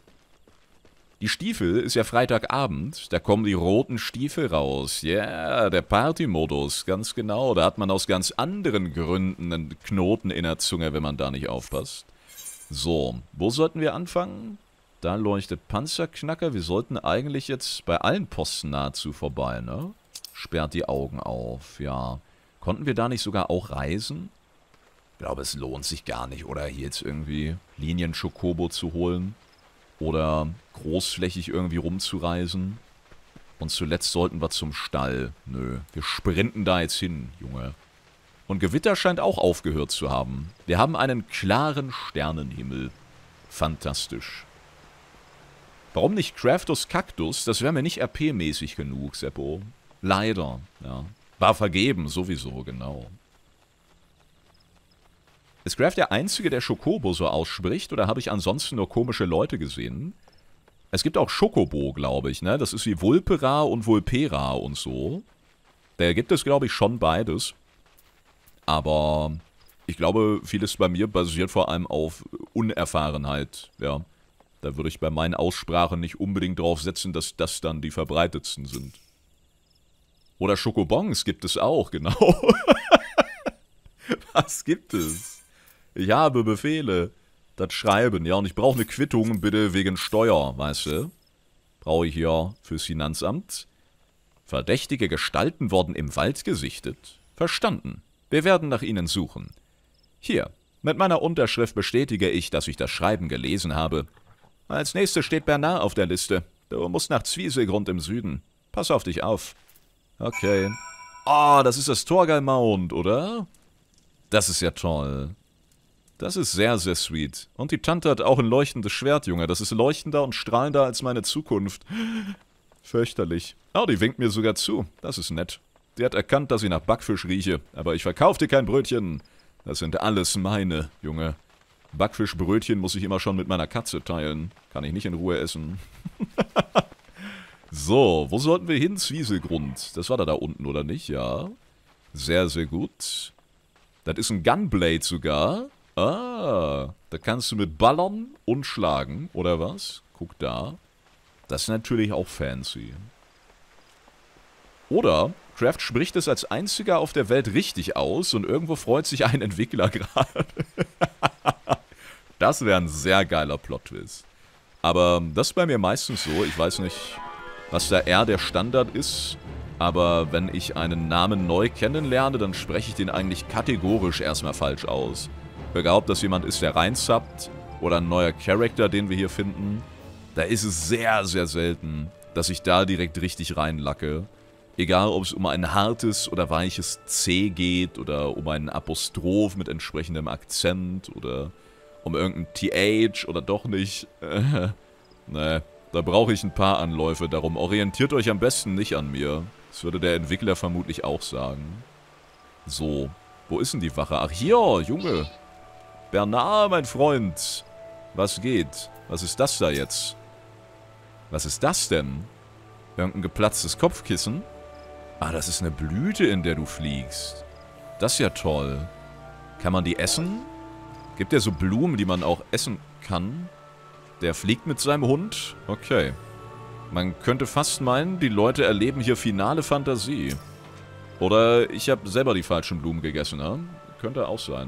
Die Stiefel ist ja Freitagabend, da kommen die roten Stiefel raus. Ja, yeah, der Party-Modus, ganz genau. Da hat man aus ganz anderen Gründen einen Knoten in der Zunge, wenn man da nicht aufpasst. So, wo sollten wir anfangen? Da leuchtet Panzerknacker. Wir sollten eigentlich jetzt bei allen Posten nahezu vorbei, ne? Sperrt die Augen auf, ja. Konnten wir da nicht sogar auch reisen? Ich glaube, es lohnt sich gar nicht, oder? Hier jetzt irgendwie Linien-Chocobo zu holen. Oder großflächig irgendwie rumzureisen. Und zuletzt sollten wir zum Stall. Nö, wir sprinten da jetzt hin, Junge. Und Gewitter scheint auch aufgehört zu haben. Wir haben einen klaren Sternenhimmel. Fantastisch. Warum nicht Craftos Kaktus? Das wäre mir nicht R P-mäßig genug, Seppo. Leider, ja. War vergeben, sowieso, genau. Ist Craft der Einzige, der Chocobo so ausspricht, oder habe ich ansonsten nur komische Leute gesehen? Es gibt auch Chocobo, glaube ich, ne? Das ist wie Vulpera und Vulpera und so. Da gibt es, glaube ich, schon beides. Aber ich glaube, vieles bei mir basiert vor allem auf Unerfahrenheit, ja. Da würde ich bei meinen Aussprachen nicht unbedingt drauf setzen, dass das dann die verbreitetsten sind. Oder Schokobons gibt es auch, genau. Was gibt es? Ich habe Befehle. Das Schreiben, ja, und ich brauche eine Quittung, bitte, wegen Steuer, weißt du? Brauche ich ja fürs Finanzamt. Verdächtige Gestalten wurden im Wald gesichtet. Verstanden. Wir werden nach ihnen suchen. Hier, mit meiner Unterschrift bestätige ich, dass ich das Schreiben gelesen habe. Als nächstes steht Bernard auf der Liste. Du musst nach Zwieselgrund im Süden. Pass auf dich auf. Okay. Ah, oh, das ist das Torgal Mount, oder? Das ist ja toll. Das ist sehr, sehr sweet. Und die Tante hat auch ein leuchtendes Schwert, Junge. Das ist leuchtender und strahlender als meine Zukunft. Fürchterlich. Oh, die winkt mir sogar zu. Das ist nett. Die hat erkannt, dass ich nach Backfisch rieche. Aber ich verkaufe dir kein Brötchen. Das sind alles meine, Junge. Backfischbrötchen muss ich immer schon mit meiner Katze teilen. Kann ich nicht in Ruhe essen. So, wo sollten wir hin? Zwieselgrund. Das war da da unten, oder nicht? Ja. Sehr, sehr gut. Das ist ein Gunblade sogar. Ah, da kannst du mit ballern und schlagen, oder was? Guck da. Das ist natürlich auch fancy. Oder Craft spricht es als einziger auf der Welt richtig aus und irgendwo freut sich ein Entwickler gerade. Das wäre ein sehr geiler Plot-Twist. Aber das ist bei mir meistens so. Ich weiß nicht, was da eher der Standard ist. Aber wenn ich einen Namen neu kennenlerne, dann spreche ich den eigentlich kategorisch erstmal falsch aus. Egal, ob das jemand ist, der reinsubbt oder ein neuer Charakter, den wir hier finden. Da ist es sehr, sehr selten, dass ich da direkt richtig reinlacke. Egal, ob es um ein hartes oder weiches C geht oder um einen Apostroph mit entsprechendem Akzent oder um irgendein T H oder doch nicht. Äh, ne, da brauche ich ein paar Anläufe. Darum orientiert euch am besten nicht an mir. Das würde der Entwickler vermutlich auch sagen. So, wo ist denn die Wache? Ach hier, Junge. Bernard, mein Freund. Was geht? Was ist das da jetzt? Was ist das denn? Irgendein geplatztes Kopfkissen? Ah, das ist eine Blüte, in der du fliegst. Das ist ja toll. Kann man die essen? Gibt ja so Blumen, die man auch essen kann. Der fliegt mit seinem Hund? Okay. Man könnte fast meinen, die Leute erleben hier finale Fantasie. Oder ich habe selber die falschen Blumen gegessen, ne? Könnte auch sein.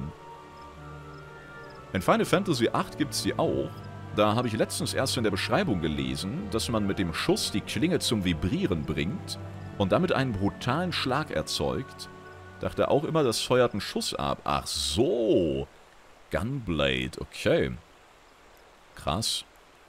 In Final Fantasy acht gibt es die auch. Da habe ich letztens erst in der Beschreibung gelesen, dass man mit dem Schuss die Klinge zum Vibrieren bringt und damit einen brutalen Schlag erzeugt. Dachte auch immer, das feuert einen Schuss ab. Ach so. Gunblade, okay. Krass.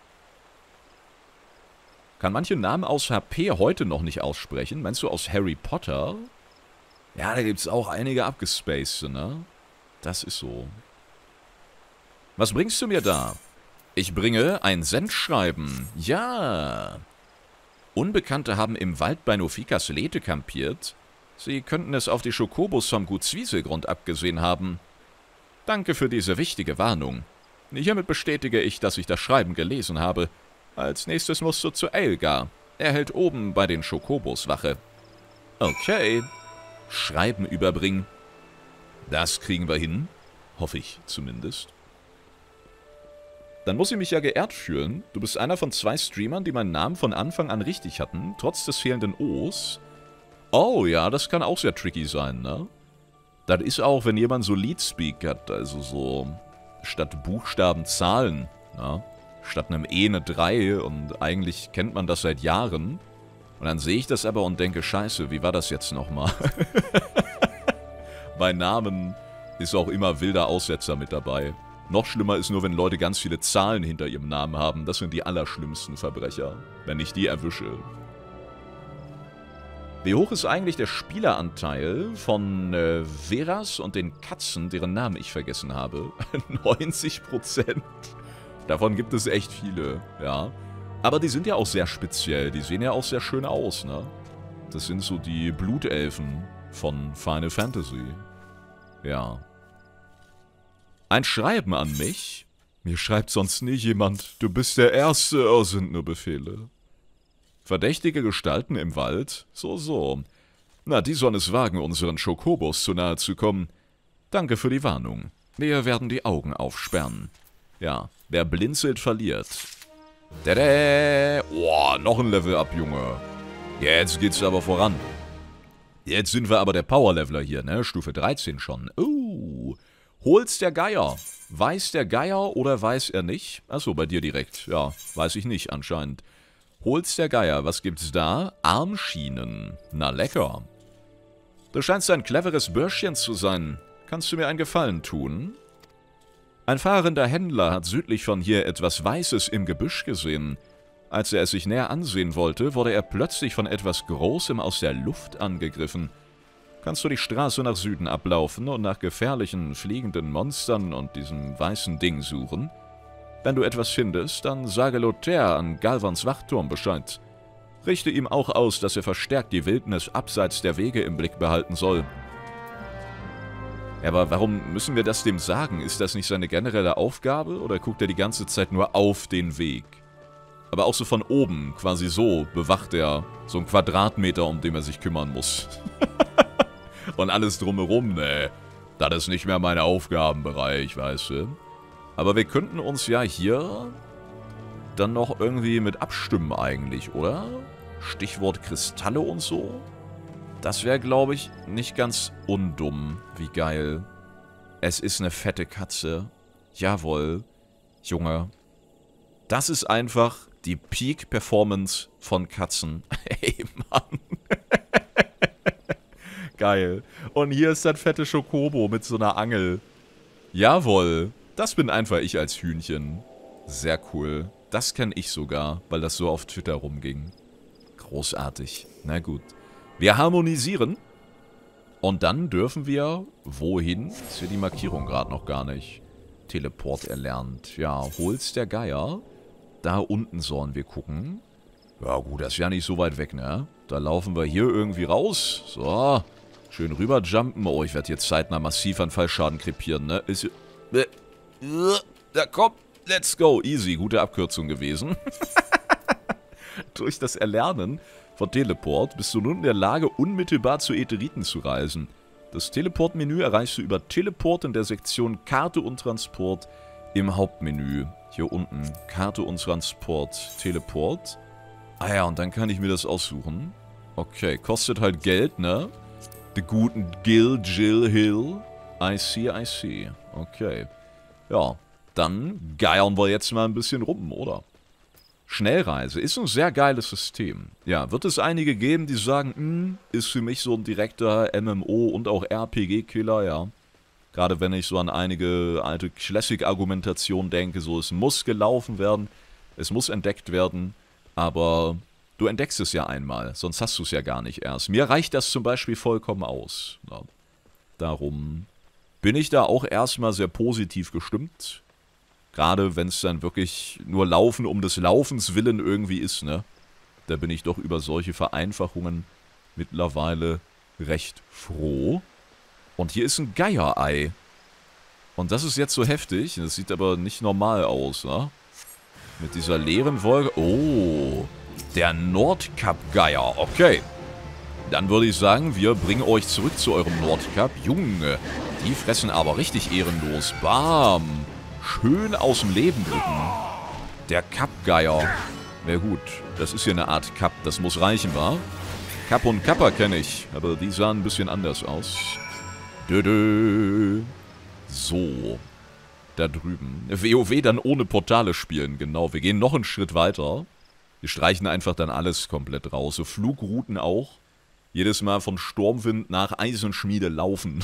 Kann manche Namen aus H P heute noch nicht aussprechen. Meinst du aus Harry Potter? Ja, da gibt es auch einige abgespacede, ne? Das ist so. Was bringst du mir da? Ich bringe ein Sendschreiben. Ja. Unbekannte haben im Wald bei Nofikas Lethe kampiert. Sie könnten es auf die Chocobos vom Gut Zwieselgrund abgesehen haben. Danke für diese wichtige Warnung. Hiermit bestätige ich, dass ich das Schreiben gelesen habe. Als nächstes musst du zu Elgar. Er hält oben bei den Chocobos Wache. Okay. Schreiben überbringen. Das kriegen wir hin. Hoffe ich zumindest. Dann muss ich mich ja geehrt fühlen. Du bist einer von zwei Streamern, die meinen Namen von Anfang an richtig hatten, trotz des fehlenden O's. Oh ja, das kann auch sehr tricky sein, ne? Das ist auch, wenn jemand so Leadspeak hat, also so statt Buchstaben Zahlen, ne? Statt einem E eine drei und eigentlich kennt man das seit Jahren. Und dann sehe ich das aber und denke, scheiße, wie war das jetzt nochmal? Bei Namen ist auch immer wilder Aussetzer mit dabei. Noch schlimmer ist nur, wenn Leute ganz viele Zahlen hinter ihrem Namen haben. Das sind die allerschlimmsten Verbrecher, wenn ich die erwische. Wie hoch ist eigentlich der Spieleranteil von äh, Veras und den Katzen, deren Namen ich vergessen habe? neunzig Prozent. Davon gibt es echt viele, ja. Aber die sind ja auch sehr speziell. Die sehen ja auch sehr schön aus, ne? Das sind so die Blutelfen von Final Fantasy. Ja. Ein Schreiben an mich? Mir schreibt sonst nie jemand. Du bist der Erste, oh, sind nur Befehle. Verdächtige Gestalten im Wald? So, so. Na, die sollen es wagen, unseren Chocobos zu nahe zu kommen. Danke für die Warnung. Wir werden die Augen aufsperren. Ja, wer blinzelt, verliert. Tada! Boah, noch ein Level up, Junge. Jetzt geht's aber voran. Jetzt sind wir aber der Power-Leveler hier, ne? Stufe dreizehn schon. Uh, holt's der Geier. Weiß der Geier oder weiß er nicht? Achso, bei dir direkt. Ja, weiß ich nicht anscheinend. Holt's der Geier, was gibt's da? Armschienen. Na lecker. Du scheinst ein cleveres Bürschchen zu sein. Kannst du mir einen Gefallen tun? Ein fahrender Händler hat südlich von hier etwas Weißes im Gebüsch gesehen. Als er es sich näher ansehen wollte, wurde er plötzlich von etwas Großem aus der Luft angegriffen. Kannst du die Straße nach Süden ablaufen und nach gefährlichen, fliegenden Monstern und diesem weißen Ding suchen? Wenn du etwas findest, dann sage Lothaire an Galvans Wachturm Bescheid. Richte ihm auch aus, dass er verstärkt die Wildnis abseits der Wege im Blick behalten soll. Aber warum müssen wir das dem sagen? Ist das nicht seine generelle Aufgabe oder guckt er die ganze Zeit nur auf den Weg? Aber auch so von oben, quasi so, bewacht er so einen Quadratmeter, um den er sich kümmern muss. Und alles drumherum, ne? Das ist nicht mehr mein Aufgabenbereich, weißt du? Aber wir könnten uns ja hier dann noch irgendwie mit abstimmen eigentlich, oder? Stichwort Kristalle und so. Das wäre, glaube ich, nicht ganz undumm. Wie geil. Es ist eine fette Katze. Jawohl. Junge. Das ist einfach die Peak-Performance von Katzen. Ey, Mann. Geil. Und hier ist das fette Chocobo mit so einer Angel. Jawohl. Das bin einfach ich als Hühnchen. Sehr cool. Das kenne ich sogar, weil das so auf Twitter rumging. Großartig. Na gut. Wir harmonisieren. Und dann dürfen wir... Wohin? Ist hier die Markierung gerade noch gar nicht. Teleport erlernt. Ja, hol's der Geier. Da unten sollen wir gucken. Ja gut, das ist ja nicht so weit weg, ne? Da laufen wir hier irgendwie raus. So. Schön rüberjumpen. Oh, ich werde jetzt zeitnah massiv an Fallschaden krepieren, ne? Ist... Da komm, let's go. Easy, gute Abkürzung gewesen. Durch das Erlernen von Teleport bist du nun in der Lage, unmittelbar zu Ätheriten zu reisen. Das Teleport-Menü erreichst du über Teleport in der Sektion Karte und Transport im Hauptmenü. Hier unten, Karte und Transport, Teleport. Ah ja, und dann kann ich mir das aussuchen. Okay, kostet halt Geld, ne? The guten Gil, Jill, Hill. I see, I see. Okay. Ja, dann geiern wir jetzt mal ein bisschen rum, oder? Schnellreise ist ein sehr geiles System. Ja, wird es einige geben, die sagen, hm, ist für mich so ein direkter M M O und auch R P G-Killer, ja. Gerade wenn ich so an einige alte Classic-Argumentationen denke, so es muss gelaufen werden, es muss entdeckt werden, aber du entdeckst es ja einmal, sonst hast du es ja gar nicht erst. Mir reicht das zum Beispiel vollkommen aus. Ja. Darum bin ich da auch erstmal sehr positiv gestimmt. Gerade wenn es dann wirklich nur Laufen um des Laufens willen irgendwie ist, ne? Da bin ich doch über solche Vereinfachungen mittlerweile recht froh. Und hier ist ein Geierei. Und das ist jetzt so heftig. Das sieht aber nicht normal aus, ne? Mit dieser leeren Wolke. Oh, der Nordkap-Geier. Okay. Dann würde ich sagen, wir bringen euch zurück zu eurem Nordkap. Junge, die fressen aber richtig ehrenlos. Bam. Schön aus dem Leben drücken. Der Kappgeier. Na gut, das ist hier eine Art Kapp, das muss reichen, wa? Kapp und Kappa kenne ich, aber die sahen ein bisschen anders aus. Dödö. So. Da drüben. WoW dann ohne Portale spielen, genau. Wir gehen noch einen Schritt weiter. Wir streichen einfach dann alles komplett raus. So Flugrouten auch. Jedes Mal von Sturmwind nach Eisenschmiede laufen.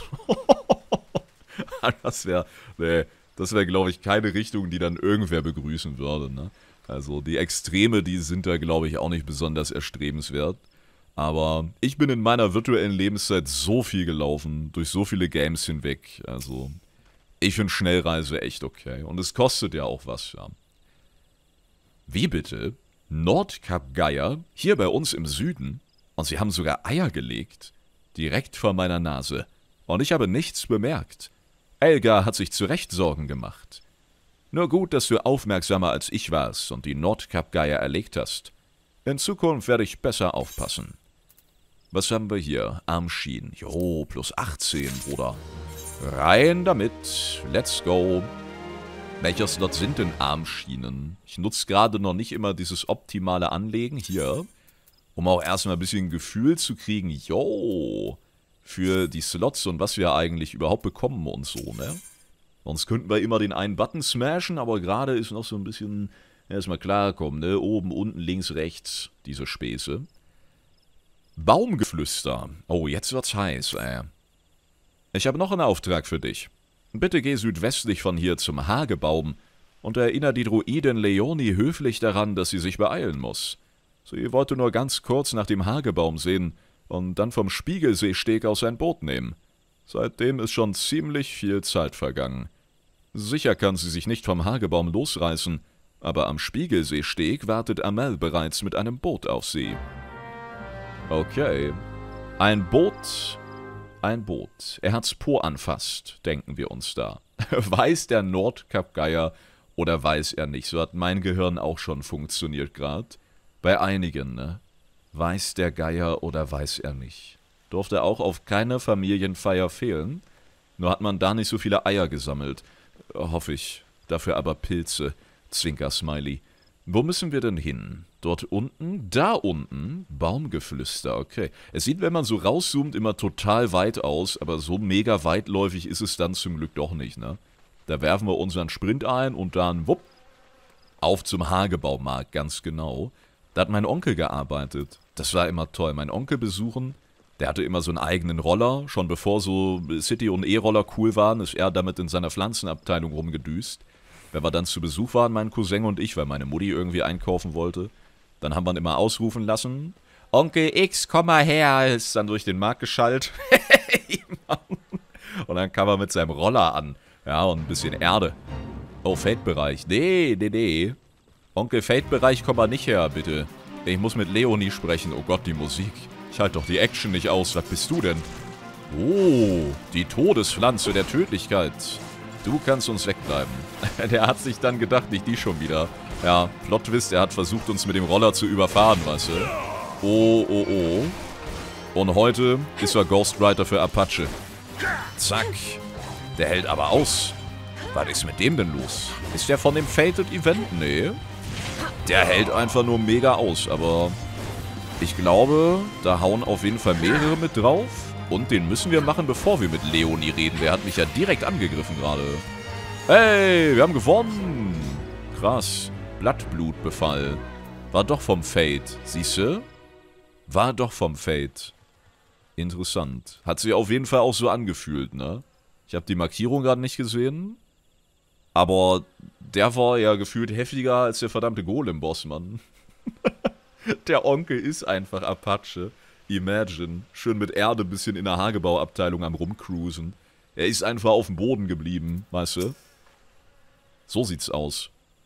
Das wäre, nee, das wäre, glaube ich, keine Richtung, die dann irgendwer begrüßen würde, ne? Also die Extreme, die sind da, glaube ich, auch nicht besonders erstrebenswert. Aber ich bin in meiner virtuellen Lebenszeit so viel gelaufen, durch so viele Games hinweg. Also ich finde Schnellreise echt okay. Und es kostet ja auch was, ja. Wie bitte? Nordkap Geier, hier bei uns im Süden? Und sie haben sogar Eier gelegt. Direkt vor meiner Nase. Und ich habe nichts bemerkt. Elgar hat sich zu Recht Sorgen gemacht. Nur gut, dass du aufmerksamer als ich warst und die Nordkap Geier erlegt hast. In Zukunft werde ich besser aufpassen. Was haben wir hier? Armschienen. Jo, plus achtzehn, Bruder. Rein damit. Let's go. Welcher Slot sind denn Armschienen? Ich nutze gerade noch nicht immer dieses optimale Anlegen hier, um auch erstmal ein bisschen Gefühl zu kriegen, yo, für die Slots und was wir eigentlich überhaupt bekommen und so, ne? Sonst könnten wir immer den einen Button smashen, aber gerade ist noch so ein bisschen, erstmal klarkommen, ne? Oben, unten, links, rechts, diese Späße. Baumgeflüster. Oh, jetzt wird's heiß, ey. Ich habe noch einen Auftrag für dich. Bitte geh südwestlich von hier zum Hagebaum und erinnere die Druidin Leonie höflich daran, dass sie sich beeilen muss. Sie wollte nur ganz kurz nach dem Hagebaum sehen und dann vom Spiegelseesteg aus ein Boot nehmen. Seitdem ist schon ziemlich viel Zeit vergangen. Sicher kann sie sich nicht vom Hagebaum losreißen, aber am Spiegelseesteg wartet Amel bereits mit einem Boot auf sie. Okay. Ein Boot... Ein Boot. Er hat's Po anfasst, denken wir uns da. Weiß der Nordkap-Geier oder weiß er nicht? So hat mein Gehirn auch schon funktioniert gerade. Bei einigen, ne? Weiß der Geier oder weiß er nicht? Durfte auch auf keiner Familienfeier fehlen. Nur hat man da nicht so viele Eier gesammelt. Hoffe ich. Dafür aber Pilze. Zwinker-Smiley. Wo müssen wir denn hin? Dort unten? Da unten? Baumgeflüster, okay. Es sieht, wenn man so rauszoomt, immer total weit aus, aber so mega weitläufig ist es dann zum Glück doch nicht, ne? Da werfen wir unseren Sprint ein und dann, wupp, auf zum Hagebaumarkt, ganz genau. Da hat mein Onkel gearbeitet. Das war immer toll. Mein Onkel besuchen, der hatte immer so einen eigenen Roller. Schon bevor so City- und E-Roller cool waren, ist er damit in seiner Pflanzenabteilung rumgedüst. Wenn wir dann zu Besuch waren, mein Cousin und ich, weil meine Mutti irgendwie einkaufen wollte, dann haben wir ihn immer ausrufen lassen. Onkel X, komm mal her, ist dann durch den Markt geschallt. Und dann kam er mit seinem Roller an. Ja, und ein bisschen Erde. Oh, Fate-Bereich. Nee, nee, nee. Onkel, Fate-Bereich, komm mal nicht her, bitte. Ich muss mit Leonie sprechen. Oh Gott, die Musik. Ich halte doch die Action nicht aus. Was bist du denn? Oh, die Todespflanze der Tödlichkeit. Du kannst uns wegbleiben. Der hat sich dann gedacht, nicht die schon wieder. Ja, Plot-Twist, er hat versucht, uns mit dem Roller zu überfahren, weißt du. Oh, oh, oh. Und heute ist er Ghostwriter für Apache. Zack. Der hält aber aus. Was ist mit dem denn los? Ist der von dem Fated Event? Nee. Der hält einfach nur mega aus, aber ich glaube, da hauen auf jeden Fall mehrere mit drauf. Und den müssen wir machen, bevor wir mit Leonie reden. Der hat mich ja direkt angegriffen gerade. Hey, wir haben gewonnen. Krass. Blattblutbefall. War doch vom Fate. Siehste? War doch vom Fate. Interessant. Hat sich auf jeden Fall auch so angefühlt, ne? Ich habe die Markierung gerade nicht gesehen. Aber der war ja gefühlt heftiger als der verdammte Golem-Boss, Mann. Der Onkel ist einfach Apache. Imagine. Schön mit Erde ein bisschen in der Hagebauabteilung am Rumcruisen. Er ist einfach auf dem Boden geblieben, weißt du? So sieht's aus.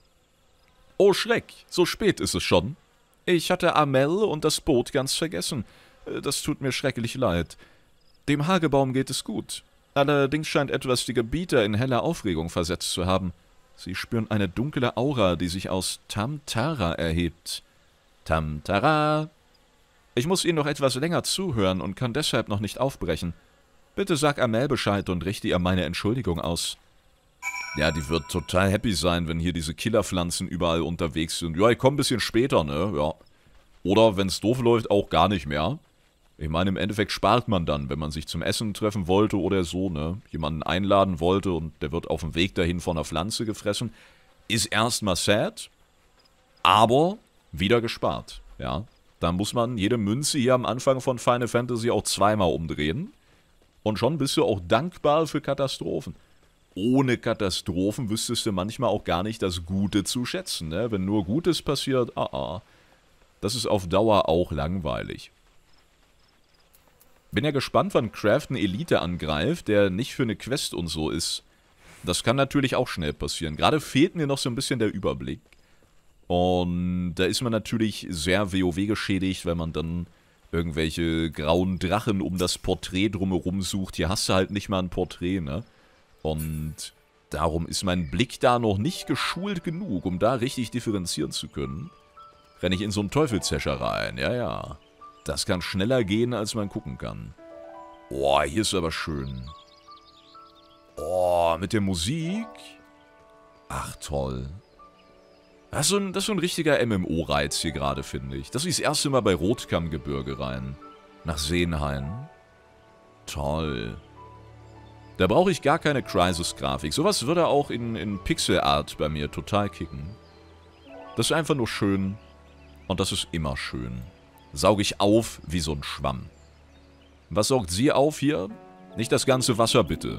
Oh Schreck, so spät ist es schon. Ich hatte Amel und das Boot ganz vergessen. Das tut mir schrecklich leid. Dem Hagebaum geht es gut. Allerdings scheint etwas die Gebieter in helle Aufregung versetzt zu haben. Sie spüren eine dunkle Aura, die sich aus Tamtara erhebt. Tamtara! Ich muss Ihnen noch etwas länger zuhören und kann deshalb noch nicht aufbrechen. Bitte sag Amel Bescheid und richte ihr meine Entschuldigung aus. Ja, die wird total happy sein, wenn hier diese Killerpflanzen überall unterwegs sind. Ja, ich komme ein bisschen später, ne? Ja. Oder, wenn es doof läuft, auch gar nicht mehr. Ich meine, im Endeffekt spart man dann, wenn man sich zum Essen treffen wollte oder so, ne? Jemanden einladen wollte und der wird auf dem Weg dahin von einer Pflanze gefressen. Ist erstmal sad, aber wieder gespart, ja. Da muss man jede Münze hier am Anfang von Final Fantasy auch zweimal umdrehen. Und schon bist du auch dankbar für Katastrophen. Ohne Katastrophen wüsstest du manchmal auch gar nicht das Gute zu schätzen, ne? Wenn nur Gutes passiert, ah, ah. Das ist auf Dauer auch langweilig. Bin ja gespannt, wann Craft einen Elite angreift, der nicht für eine Quest und so ist. Das kann natürlich auch schnell passieren. Gerade fehlt mir noch so ein bisschen der Überblick. Und da ist man natürlich sehr WoW geschädigt, wenn man dann irgendwelche grauen Drachen um das Porträt drumherum sucht. Hier hast du halt nicht mal ein Porträt, ne? Und darum ist mein Blick da noch nicht geschult genug, um da richtig differenzieren zu können. Renne ich in so einen Teufelshäscher rein, ja, ja. Das kann schneller gehen, als man gucken kann. Oh, hier ist aber schön. Oh, mit der Musik. Ach, toll. Das ist so ein, das ist so ein richtiger M M O-Reiz hier gerade, finde ich. Das ist das erste Mal bei Rotkammgebirge rein. Nach Seenhain. Toll. Da brauche ich gar keine Crysis-Grafik. Sowas würde auch in, in Pixel-Art bei mir total kicken. Das ist einfach nur schön. Und das ist immer schön. Sauge ich auf wie so ein Schwamm. Was saugt sie auf hier? Nicht das ganze Wasser, bitte.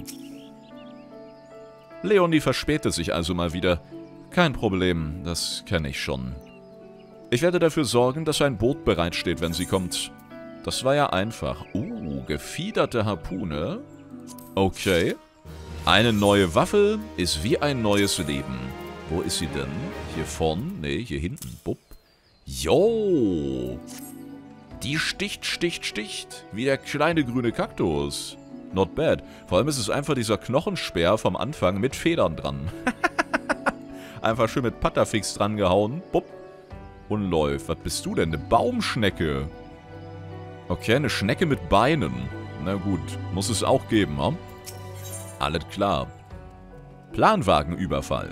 Leonie verspätet sich also mal wieder. Kein Problem, das kenne ich schon. Ich werde dafür sorgen, dass ein Boot bereitsteht, wenn sie kommt. Das war ja einfach. Uh, gefiederte Harpune. Okay. Eine neue Waffe ist wie ein neues Leben. Wo ist sie denn? Hier vorn? Ne, hier hinten. Bupp. Jo. Die sticht, sticht, sticht. Wie der kleine grüne Kaktus. Not bad. Vor allem ist es einfach dieser Knochenspeer vom Anfang mit Federn dran. Einfach schön mit Patterfix dran gehauen. Bupp. Und läuft. Was bist du denn? Eine Baumschnecke. Okay, eine Schnecke mit Beinen. Na gut. Muss es auch geben, hm? Alles klar. Planwagenüberfall.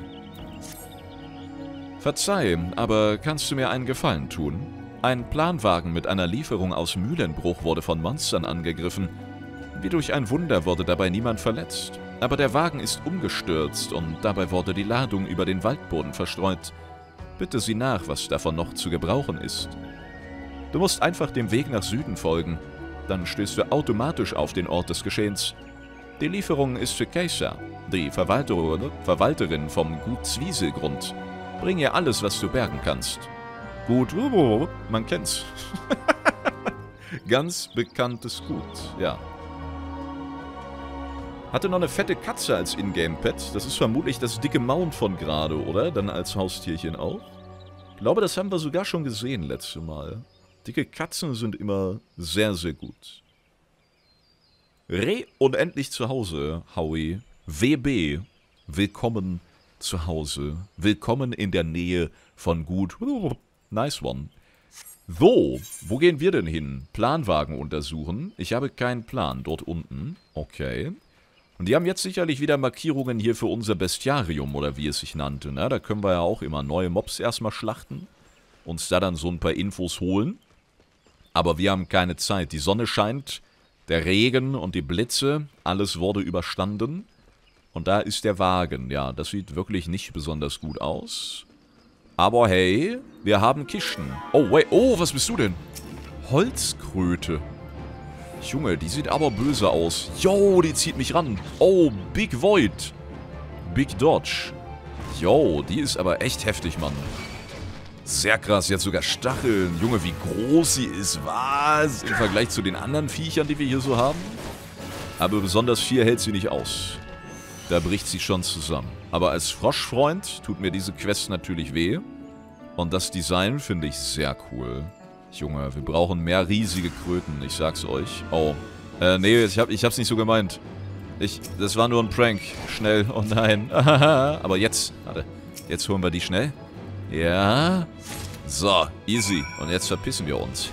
Verzeih, aber kannst du mir einen Gefallen tun? Ein Planwagen mit einer Lieferung aus Mühlenbruch wurde von Monstern angegriffen. Wie durch ein Wunder wurde dabei niemand verletzt. Aber der Wagen ist umgestürzt und dabei wurde die Ladung über den Waldboden verstreut. Bitte sieh nach, was davon noch zu gebrauchen ist. Du musst einfach dem Weg nach Süden folgen. Dann stößt du automatisch auf den Ort des Geschehens. Die Lieferung ist für Keisha, die Verwalter Verwalterin vom Gut Zwieselgrund. Bring ihr alles, was du bergen kannst. Gut, man kennt's. Ganz bekanntes Gut, ja. Hatte noch eine fette Katze als Ingame-Pet. Das ist vermutlich das dicke Mount von gerade, oder? Dann als Haustierchen auch. Ich glaube, das haben wir sogar schon gesehen letztes Mal. Dicke Katzen sind immer sehr, sehr gut. Re unendlich zu Hause, Howie. W B. Willkommen zu Hause. Willkommen in der Nähe von Gut. Nice one. So, wo gehen wir denn hin? Planwagen untersuchen. Ich habe keinen Plan. Dort unten. Okay. Und die haben jetzt sicherlich wieder Markierungen hier für unser Bestiarium, oder wie es sich nannte. Na, da können wir ja auch immer neue Mobs erstmal schlachten. Uns da dann so ein paar Infos holen. Aber wir haben keine Zeit. Die Sonne scheint, der Regen und die Blitze, alles wurde überstanden. Und da ist der Wagen. Ja, das sieht wirklich nicht besonders gut aus. Aber hey, wir haben Kisten. Oh, wait. Oh, was bist du denn? Holzkröte. Junge, die sieht aber böse aus. Yo, die zieht mich ran. Oh, Big Void. Big Dodge. Yo, die ist aber echt heftig, Mann. Sehr krass, jetzt sogar Stacheln. Junge, wie groß sie ist. Was? Im Vergleich zu den anderen Viechern, die wir hier so haben. Aber besonders viel hält sie nicht aus. Da bricht sie schon zusammen. Aber als Froschfreund tut mir diese Quest natürlich weh. Und das Design finde ich sehr cool. Junge, wir brauchen mehr riesige Kröten, ich sag's euch. Oh, äh, nee, ich, hab, ich hab's nicht so gemeint. Ich, das war nur ein Prank. Schnell, oh nein. Aber jetzt, warte, jetzt holen wir die schnell. Ja. So, easy. Und jetzt verpissen wir uns.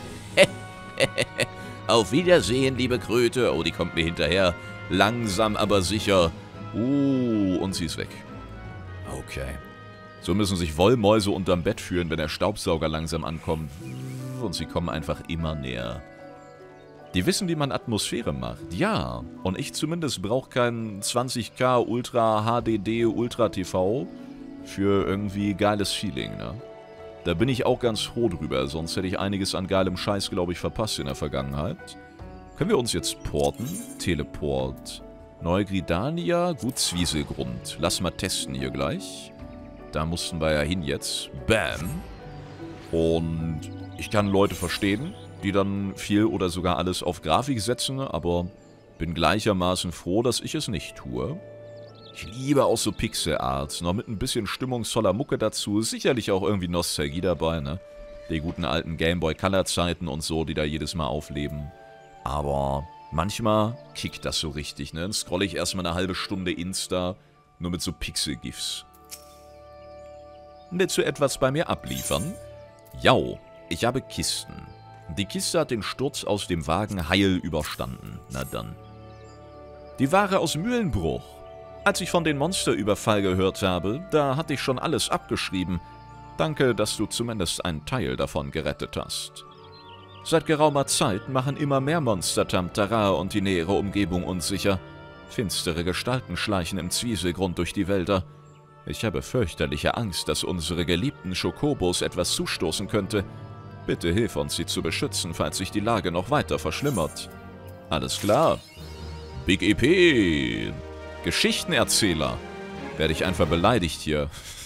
Auf Wiedersehen, liebe Kröte. Oh, die kommt mir hinterher. Langsam, aber sicher. Uh, und sie ist weg. Okay. So müssen sich Wollmäuse unterm Bett führen, wenn der Staubsauger langsam ankommt. Und sie kommen einfach immer näher. Die wissen, wie man Atmosphäre macht. Ja. Und ich zumindest brauche kein zwanzig K Ultra H D D Ultra T V für irgendwie geiles Feeling, ne? Da bin ich auch ganz froh drüber, sonst hätte ich einiges an geilem Scheiß, glaube ich, verpasst in der Vergangenheit. Können wir uns jetzt porten? Teleport. Neugridania, gut, Zwieselgrund. Lass mal testen hier gleich. Da mussten wir ja hin jetzt. Bam. Und ich kann Leute verstehen, die dann viel oder sogar alles auf Grafik setzen, aber bin gleichermaßen froh, dass ich es nicht tue. Ich liebe auch so Pixel-Art, noch mit ein bisschen stimmungsvoller Mucke dazu. Sicherlich auch irgendwie Nostalgie dabei, ne? Die guten alten Gameboy-Color-Zeiten und so, die da jedes Mal aufleben. Aber manchmal kickt das so richtig, ne? Dann scrolle ich erstmal eine halbe Stunde Insta, nur mit so Pixel-GIFs. Willst du etwas bei mir abliefern? Jau, ich habe Kisten. Die Kiste hat den Sturz aus dem Wagen heil überstanden. Na dann. Die Ware aus Mühlenbruch. Als ich von den Monsterüberfall gehört habe, da hatte ich schon alles abgeschrieben. Danke, dass du zumindest einen Teil davon gerettet hast. Seit geraumer Zeit machen immer mehr Monster Tamtara und die nähere Umgebung unsicher. Finstere Gestalten schleichen im Zwieselgrund durch die Wälder. Ich habe fürchterliche Angst, dass unsere geliebten Chocobos etwas zustoßen könnte. Bitte hilf uns, sie zu beschützen, falls sich die Lage noch weiter verschlimmert. Alles klar. Big E P. Geschichtenerzähler. Werde ich einfach beleidigt hier.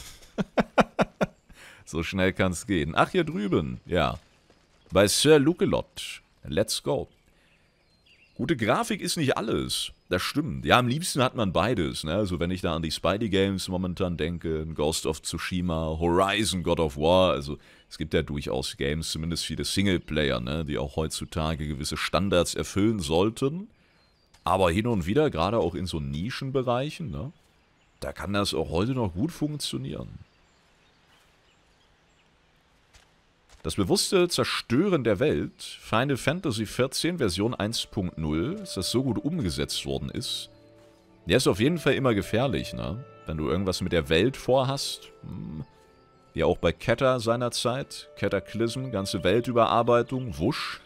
So schnell kann's gehen. Ach, hier drüben. Ja. Bei Sir Lukelot. Let's go. Gute Grafik ist nicht alles. Das stimmt. Ja, am liebsten hat man beides. Ne? Also wenn ich da an die Spidey-Games momentan denke, Ghost of Tsushima, Horizon, God of War. Also es gibt ja durchaus Games, zumindest viele Singleplayer, ne? Die auch heutzutage gewisse Standards erfüllen sollten. Aber hin und wieder, gerade auch in so Nischenbereichen, ne? Da kann das auch heute noch gut funktionieren. Das bewusste Zerstören der Welt, Final Fantasy vierzehn Version eins Punkt null, dass das so gut umgesetzt worden ist, der ist auf jeden Fall immer gefährlich, ne? Wenn du irgendwas mit der Welt vorhast, hm, wie auch bei Keter seinerzeit, Cataclysm, ganze Weltüberarbeitung, wusch.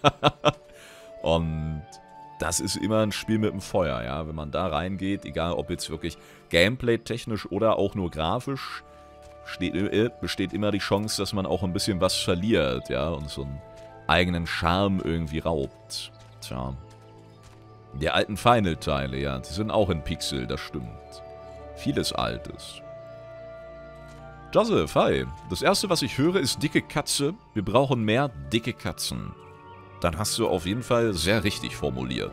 Und das ist immer ein Spiel mit dem Feuer, ja. Wenn man da reingeht, egal ob jetzt wirklich gameplay-technisch oder auch nur grafisch, Steht, besteht immer die Chance, dass man auch ein bisschen was verliert, ja, und so einen eigenen Charme irgendwie raubt. Tja. Die alten Final-Teile, ja, die sind auch in Pixel, das stimmt. Vieles Altes. Joseph, hi. Das erste, was ich höre, ist dicke Katze. Wir brauchen mehr dicke Katzen. Dann hast du auf jeden Fall sehr richtig formuliert.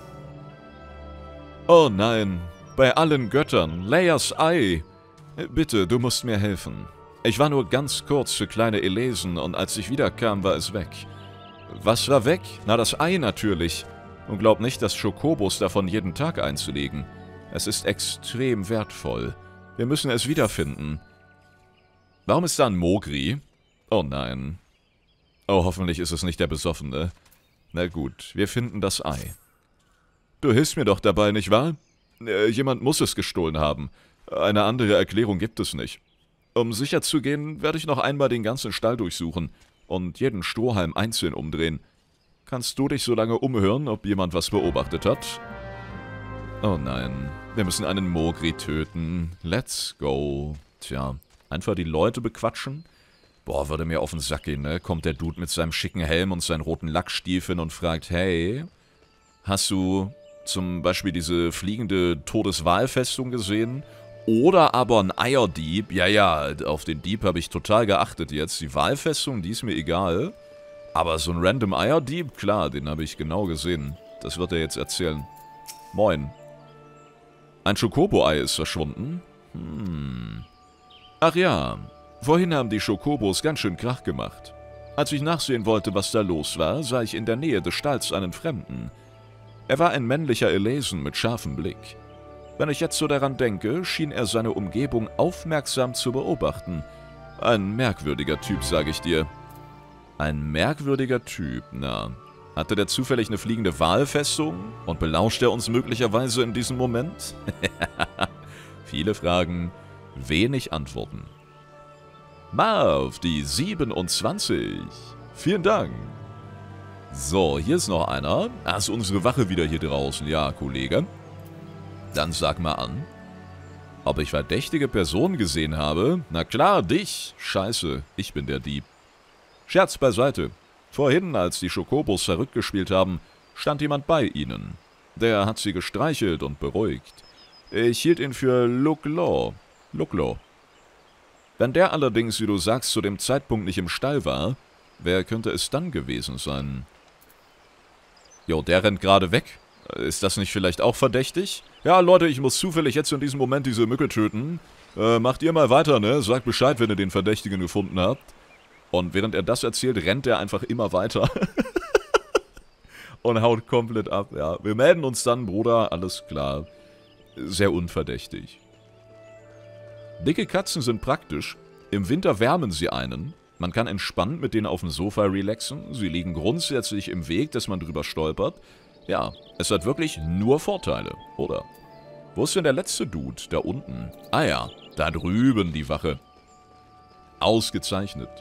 Oh nein, bei allen Göttern, Leias Ei. Bitte, du musst mir helfen. Ich war nur ganz kurz für kleine Elesen und als ich wiederkam, war es weg. Was war weg? Na, das Ei natürlich. Und glaub nicht, dass Chocobos davon jeden Tag einzulegen. Es ist extrem wertvoll. Wir müssen es wiederfinden. Warum ist da ein Mogri? Oh nein. Oh, hoffentlich ist es nicht der Besoffene. Na gut, wir finden das Ei. Du hilfst mir doch dabei, nicht wahr? Äh, jemand muss es gestohlen haben. Eine andere Erklärung gibt es nicht. Um sicher zu gehen, werde ich noch einmal den ganzen Stall durchsuchen und jeden Strohhalm einzeln umdrehen. Kannst du dich so lange umhören, ob jemand was beobachtet hat? Oh nein, wir müssen einen Mogri töten. Let's go. Tja, einfach die Leute bequatschen? Boah, würde mir auf den Sack gehen, ne? Kommt der Dude mit seinem schicken Helm und seinen roten Lackstiefeln und fragt, hey, hast du zum Beispiel diese fliegende Todeswalfestung gesehen? Oder aber ein Eierdieb. Ja, ja, auf den Dieb habe ich total geachtet jetzt. Die Walfestung, die ist mir egal. Aber so ein random Eierdieb, klar, den habe ich genau gesehen. Das wird er jetzt erzählen. Moin. Ein Chocobo-Ei ist verschwunden? Hm. Ach ja, vorhin haben die Chocobos ganz schön Krach gemacht. Als ich nachsehen wollte, was da los war, sah ich in der Nähe des Stalls einen Fremden. Er war ein männlicher Elesen mit scharfem Blick. Wenn ich jetzt so daran denke, schien er seine Umgebung aufmerksam zu beobachten. Ein merkwürdiger Typ, sage ich dir. Ein merkwürdiger Typ, na. Hatte der zufällig eine fliegende Walfestung? Und belauscht er uns möglicherweise in diesem Moment? Viele Fragen, wenig Antworten. Marv, die siebenundzwanzig. Vielen Dank. So, hier ist noch einer. Ah, ist unsere Wache wieder hier draußen. Ja, Kollege. Dann sag mal an. Ob ich verdächtige Personen gesehen habe? Na klar, dich. Scheiße, ich bin der Dieb. Scherz beiseite. Vorhin, als die Chocobos verrückt gespielt haben, stand jemand bei ihnen. Der hat sie gestreichelt und beruhigt. Ich hielt ihn für Luklo. Luklo. Wenn der allerdings, wie du sagst, zu dem Zeitpunkt nicht im Stall war, wer könnte es dann gewesen sein? Jo, der rennt gerade weg. Ist das nicht vielleicht auch verdächtig? Ja, Leute, ich muss zufällig jetzt in diesem Moment diese Mücke töten. Äh, macht ihr mal weiter, ne? Sagt Bescheid, wenn ihr den Verdächtigen gefunden habt. Und während er das erzählt, rennt er einfach immer weiter. Und haut komplett ab, ja. Wir melden uns dann, Bruder, alles klar. Sehr unverdächtig. Dicke Katzen sind praktisch. Im Winter wärmen sie einen. Man kann entspannt mit denen auf dem Sofa relaxen. Sie liegen grundsätzlich im Weg, dass man drüber stolpert. Ja, es hat wirklich nur Vorteile, oder? Wo ist denn der letzte Dude? Da unten. Ah ja, da drüben die Wache. Ausgezeichnet.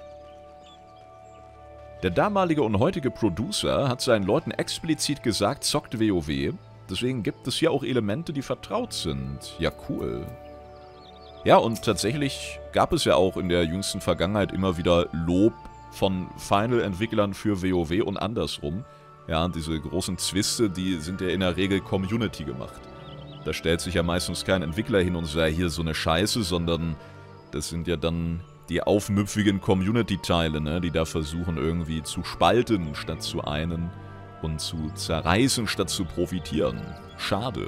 Der damalige und heutige Producer hat seinen Leuten explizit gesagt, zockt WoW. Deswegen gibt es hier auch Elemente, die vertraut sind. Ja, cool. Ja, und tatsächlich gab es ja auch in der jüngsten Vergangenheit immer wieder Lob von Final-Entwicklern für WoW und andersrum. Ja, diese großen Zwiste, die sind ja in der Regel Community gemacht. Da stellt sich ja meistens kein Entwickler hin und sagt, hier so eine Scheiße, sondern das sind ja dann die aufmüpfigen Community-Teile, ne, die da versuchen irgendwie zu spalten statt zu einen und zu zerreißen statt zu profitieren. Schade.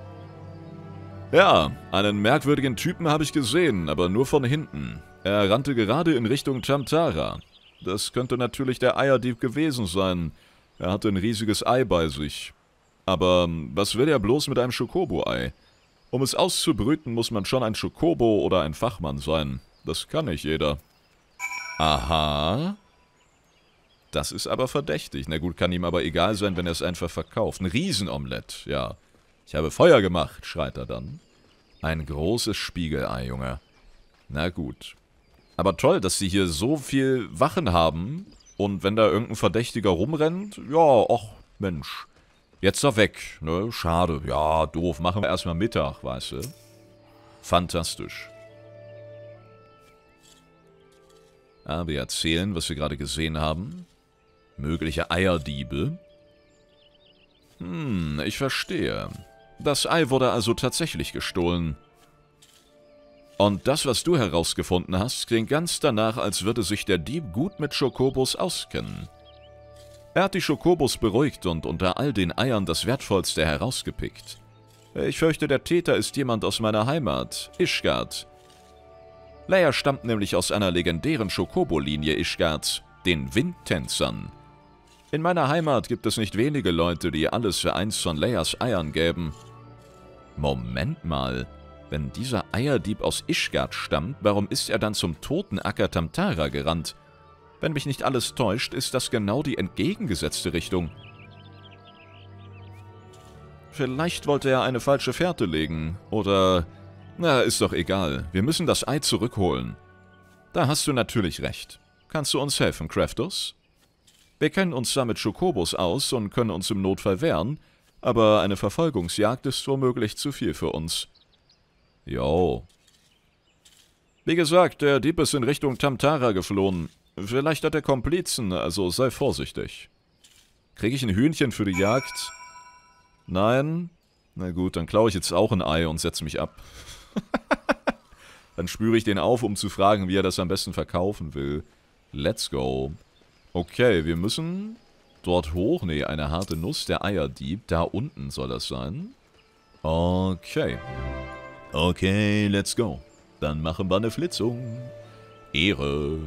Ja, einen merkwürdigen Typen habe ich gesehen, aber nur von hinten. Er rannte gerade in Richtung Tamtara. Das könnte natürlich der Eierdieb gewesen sein. Er hatte ein riesiges Ei bei sich. Aber was will er bloß mit einem Chocobo-Ei? Um es auszubrüten, muss man schon ein Chocobo oder ein Fachmann sein. Das kann nicht jeder. Aha. Das ist aber verdächtig. Na gut, kann ihm aber egal sein, wenn er es einfach verkauft. Ein Riesenomelett, ja. Ich habe Feuer gemacht, schreit er dann. Ein großes Spiegelei, Junge. Na gut. Aber toll, dass sie hier so viel Wachen haben. Und wenn da irgendein Verdächtiger rumrennt, ja, ach, Mensch. Jetzt doch weg, ne? Schade. Ja, doof. Machen wir erstmal Mittag, weißt du? Fantastisch. Ah, wir erzählen, was wir gerade gesehen haben. Mögliche Eierdiebe. Hm, ich verstehe. Das Ei wurde also tatsächlich gestohlen. Und das, was du herausgefunden hast, klingt ganz danach, als würde sich der Dieb gut mit Chocobos auskennen. Er hat die Chocobos beruhigt und unter all den Eiern das Wertvollste herausgepickt. Ich fürchte, der Täter ist jemand aus meiner Heimat, Ishgard. Leia stammt nämlich aus einer legendären Chocobo-Linie Ishgards, den Windtänzern. In meiner Heimat gibt es nicht wenige Leute, die alles für eins von Leias Eiern gäben. Moment mal, wenn dieser Eierdieb aus Ishgard stammt, warum ist er dann zum toten Acker Tamtara gerannt? Wenn mich nicht alles täuscht, ist das genau die entgegengesetzte Richtung. Vielleicht wollte er eine falsche Fährte legen, oder... Na, ist doch egal, wir müssen das Ei zurückholen. Da hast du natürlich recht. Kannst du uns helfen, Craftos? Wir kennen uns da mit Chocobos aus und können uns im Notfall wehren, aber eine Verfolgungsjagd ist womöglich zu viel für uns. Jo. Wie gesagt, der Dieb ist in Richtung Tamtara geflohen. Vielleicht hat er Komplizen, also sei vorsichtig. Kriege ich ein Hühnchen für die Jagd? Nein? Na gut, dann klaue ich jetzt auch ein Ei und setze mich ab. Dann spüre ich den auf, um zu fragen, wie er das am besten verkaufen will. Let's go. Okay, wir müssen dort hoch. Nee, eine harte Nuss, der Eierdieb. Da unten soll das sein. Okay. Okay, let's go. Dann machen wir eine Flitzung. Ehre.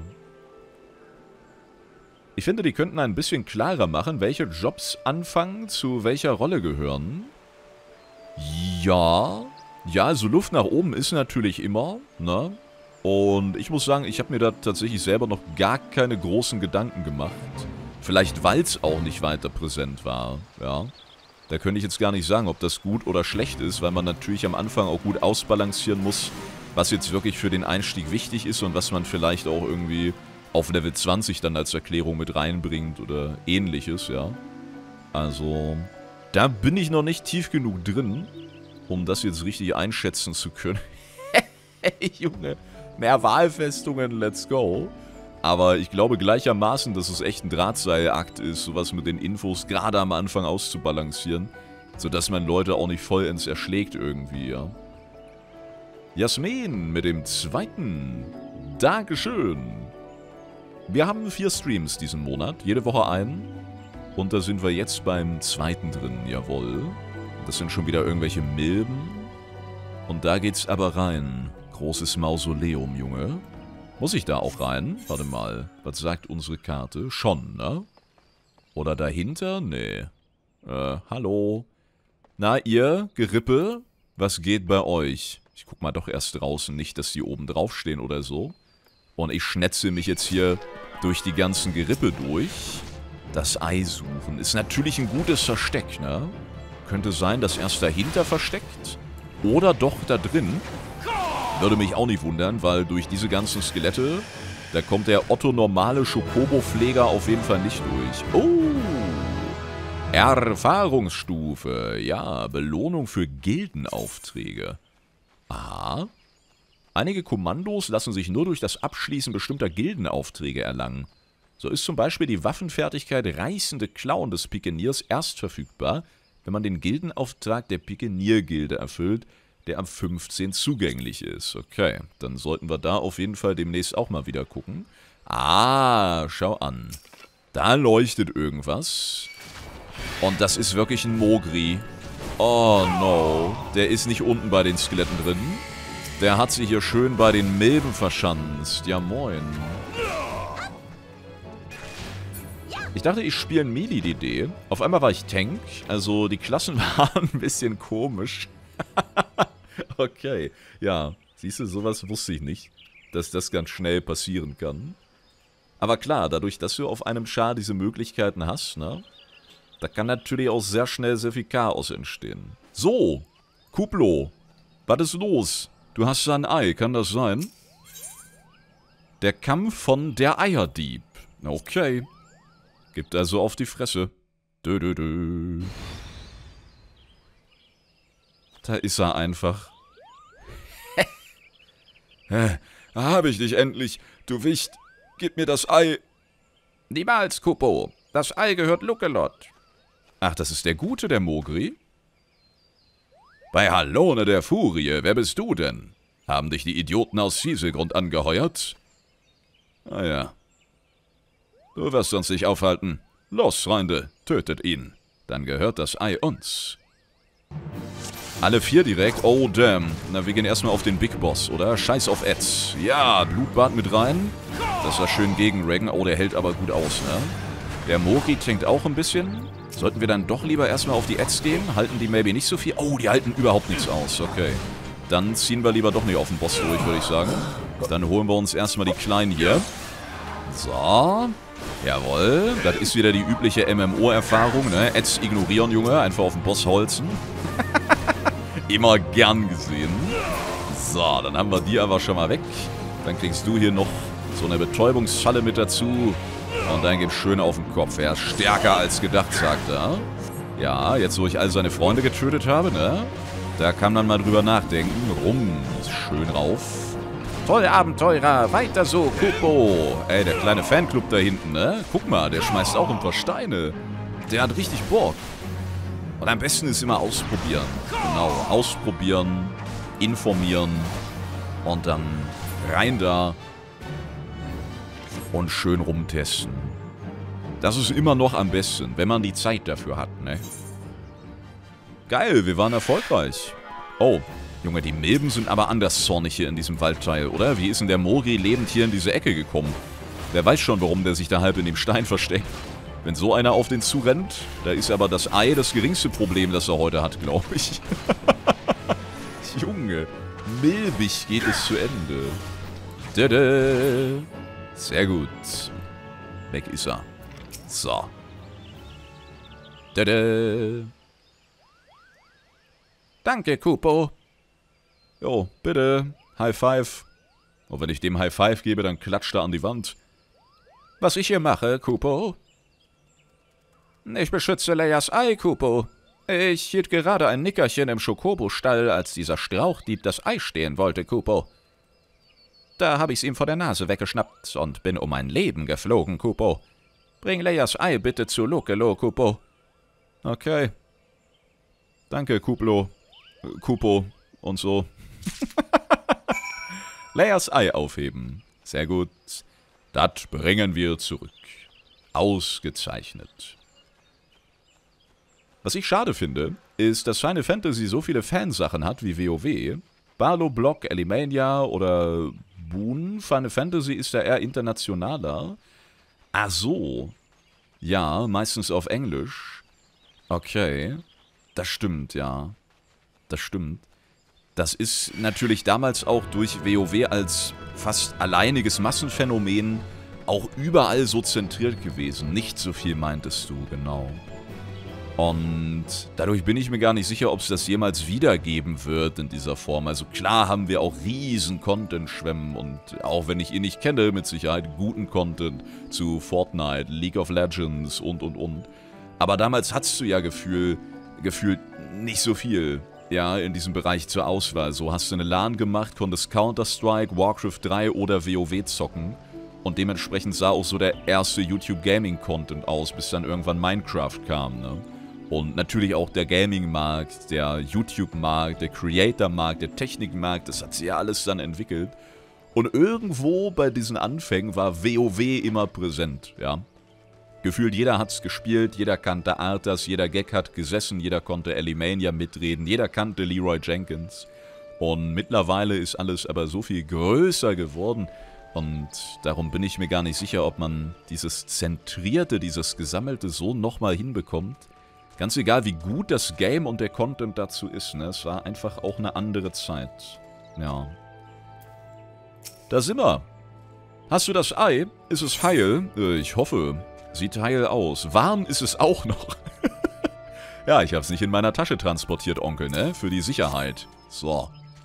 Ich finde, die könnten ein bisschen klarer machen, welche Jobs anfangen, zu welcher Rolle gehören. Ja, ja, also Luft nach oben ist natürlich immer, ne? Und ich muss sagen, ich habe mir da tatsächlich selber noch gar keine großen Gedanken gemacht. Vielleicht, weil es auch nicht weiter präsent war, ja. Da könnte ich jetzt gar nicht sagen, ob das gut oder schlecht ist, weil man natürlich am Anfang auch gut ausbalancieren muss, was jetzt wirklich für den Einstieg wichtig ist und was man vielleicht auch irgendwie auf Level zwanzig dann als Erklärung mit reinbringt oder ähnliches, ja. Also, da bin ich noch nicht tief genug drin, um das jetzt richtig einschätzen zu können. Hey, Junge. Mehr Wahlfestungen, let's go. Aber ich glaube gleichermaßen, dass es echt ein Drahtseilakt ist, sowas mit den Infos gerade am Anfang auszubalancieren. Sodass man Leute auch nicht vollends erschlägt irgendwie, ja. Jasmin mit dem zweiten. Dankeschön. Wir haben vier Streams diesen Monat, jede Woche einen. Und da sind wir jetzt beim zweiten drin, jawohl. Das sind schon wieder irgendwelche Milben. Und da geht's aber rein. Großes Mausoleum, Junge. Muss ich da auch rein? Warte mal, was sagt unsere Karte? Schon, ne? Oder dahinter? Nee. Äh, hallo? Na, ihr, Gerippe? Was geht bei euch? Ich guck mal doch erst draußen, nicht, dass die oben draufstehen oder so. Und ich schnetze mich jetzt hier durch die ganzen Gerippe durch. Das Ei suchen ist natürlich ein gutes Versteck, ne? Könnte sein, dass erst dahinter versteckt. Oder doch da drin. Würde mich auch nicht wundern, weil durch diese ganzen Skelette, da kommt der Otto-normale Schokobo-Pfleger auf jeden Fall nicht durch. Oh! Erfahrungsstufe. Ja, Belohnung für Gildenaufträge. Aha. Einige Kommandos lassen sich nur durch das Abschließen bestimmter Gildenaufträge erlangen. So ist zum Beispiel die Waffenfertigkeit Reißende Klauen des Pikeniers erst verfügbar, wenn man den Gildenauftrag der Pikenier-Gilde erfüllt, der am fünfzehnten zugänglich ist. Okay, dann sollten wir da auf jeden Fall demnächst auch mal wieder gucken. Ah, schau an. Da leuchtet irgendwas. Und das ist wirklich ein Mogri. Oh no, der ist nicht unten bei den Skeletten drin. Der hat sich hier schön bei den Milben verschanzt. Ja moin. Ich dachte, ich spiele ein Melee D D. Auf einmal war ich Tank. Also die Klassen waren ein bisschen komisch. Okay, ja. Siehst du, sowas wusste ich nicht. Dass das ganz schnell passieren kann. Aber klar, dadurch, dass du auf einem Char diese Möglichkeiten hast, ne? Da kann natürlich auch sehr schnell sehr viel Chaos entstehen. So, Kuplo, was ist los? Du hast da ein Ei, kann das sein? Der Kampf von der Eierdieb. Okay. Gibt also auf die Fresse. Dö, dö, dö. Da ist er einfach. Da habe ich dich endlich, du Wicht. Gib mir das Ei. Niemals, Kupo. Das Ei gehört Lukelot. Ach, das ist der Gute, der Mogri? Bei Hallone der Furie, wer bist du denn? Haben dich die Idioten aus Sieselgrund angeheuert? Ah ja. Du wirst uns nicht aufhalten. Los, Freunde, tötet ihn. Dann gehört das Ei uns. Alle vier direkt? Oh, damn. Na, wir gehen erstmal auf den Big Boss, oder? Scheiß auf Eds. Ja, Blutbad mit rein. Das war schön gegen Regan. Oh, der hält aber gut aus, ne? Der Mogri tankt auch ein bisschen. Sollten wir dann doch lieber erstmal auf die Eds gehen? Halten die maybe nicht so viel? Oh, die halten überhaupt nichts aus. Okay. Dann ziehen wir lieber doch nicht auf den Boss durch, würde ich sagen. Dann holen wir uns erstmal die Kleinen hier. So. Jawohl. Das ist wieder die übliche M M O-Erfahrung, ne? Eds ignorieren, Junge. Einfach auf den Boss holzen. Immer gern gesehen. So, dann haben wir die aber schon mal weg. Dann kriegst du hier noch so eine Betäubungsfalle mit dazu. Und dann gibt's schön auf den Kopf. Er ist stärker als gedacht, sagt er. Ja, jetzt wo ich all seine Freunde getötet habe, ne? Da kann man mal drüber nachdenken. Rum, schön rauf. Toll, Abenteurer, weiter so, Kupo. Ey, der kleine Fanclub da hinten, ne? Guck mal, der schmeißt auch ein paar Steine. Der hat richtig Bock. Und am besten ist immer ausprobieren. Genau, ausprobieren, informieren und dann rein da und schön rumtesten. Das ist immer noch am besten, wenn man die Zeit dafür hat, ne? Geil, wir waren erfolgreich. Oh, Junge, die Milben sind aber anders zornig hier in diesem Waldteil, oder? Wie ist denn der Mogri lebend hier in diese Ecke gekommen? Wer weiß schon, warum der sich da halb in dem Stein versteckt. Wenn so einer auf den zurennt, da ist aber das Ei das geringste Problem, das er heute hat, glaube ich. Junge, milbig geht es zu Ende. Tada. Sehr gut. Weg ist er. So. Tada. Danke, Kupo. Jo, bitte. High Five. Und wenn ich dem High Five gebe, dann klatscht er an die Wand. Was ich hier mache, Kupo? Ich beschütze Leias Ei, Kupo. Ich hielt gerade ein Nickerchen im Schokobo-Stall, als dieser Strauchdieb das Ei stehlen wollte, Kupo. Da habe ich's ihm vor der Nase weggeschnappt und bin um mein Leben geflogen, Kupo. Bring Leias Ei bitte zu Lokelo, Kupo. Okay. Danke, Kuplo. Kupo und so. Leias Ei aufheben. Sehr gut. Das bringen wir zurück. Ausgezeichnet. Was ich schade finde, ist, dass Final Fantasy so viele Fansachen hat wie WoW. Barlow Block, Elimania oder Boon. Final Fantasy ist ja eher internationaler. Ach so. Ja, meistens auf Englisch. Okay. Das stimmt, ja. Das stimmt. Das ist natürlich damals auch durch WoW als fast alleiniges Massenphänomen auch überall so zentriert gewesen. Nicht so viel meintest du, genau. Und dadurch bin ich mir gar nicht sicher, ob es das jemals wiedergeben wird in dieser Form. Also klar haben wir auch riesen Content-Schwemmen und auch wenn ich ihn nicht kenne, mit Sicherheit guten Content zu Fortnite, League of Legends und und und. Aber damals hattest du ja Gefühl, gefühlt nicht so viel, ja, in diesem Bereich zur Auswahl. So hast du eine LAN gemacht, konntest Counter-Strike, Warcraft drei oder WoW zocken. Und dementsprechend sah auch so der erste YouTube-Gaming-Content aus, bis dann irgendwann Minecraft kam, ne? Und natürlich auch der Gaming-Markt, der YouTube-Markt, der Creator-Markt, der Technik-Markt, das hat sich ja alles dann entwickelt. Und irgendwo bei diesen Anfängen war WoW immer präsent, ja. Gefühlt jeder hat's gespielt, jeder kannte Arthas, jeder Gag hat gesessen, jeder konnte Elimania mitreden, jeder kannte Leroy Jenkins. Und mittlerweile ist alles aber so viel größer geworden. Und darum bin ich mir gar nicht sicher, ob man dieses Zentrierte, dieses Gesammelte so nochmal hinbekommt. Ganz egal, wie gut das Game und der Content dazu ist, ne? Es war einfach auch eine andere Zeit. Ja. Da sind wir. Hast du das Ei? Ist es heil? Äh, ich hoffe. Sieht heil aus. Warm ist es auch noch. Ja, ich hab's nicht in meiner Tasche transportiert, Onkel, ne? Für die Sicherheit. So.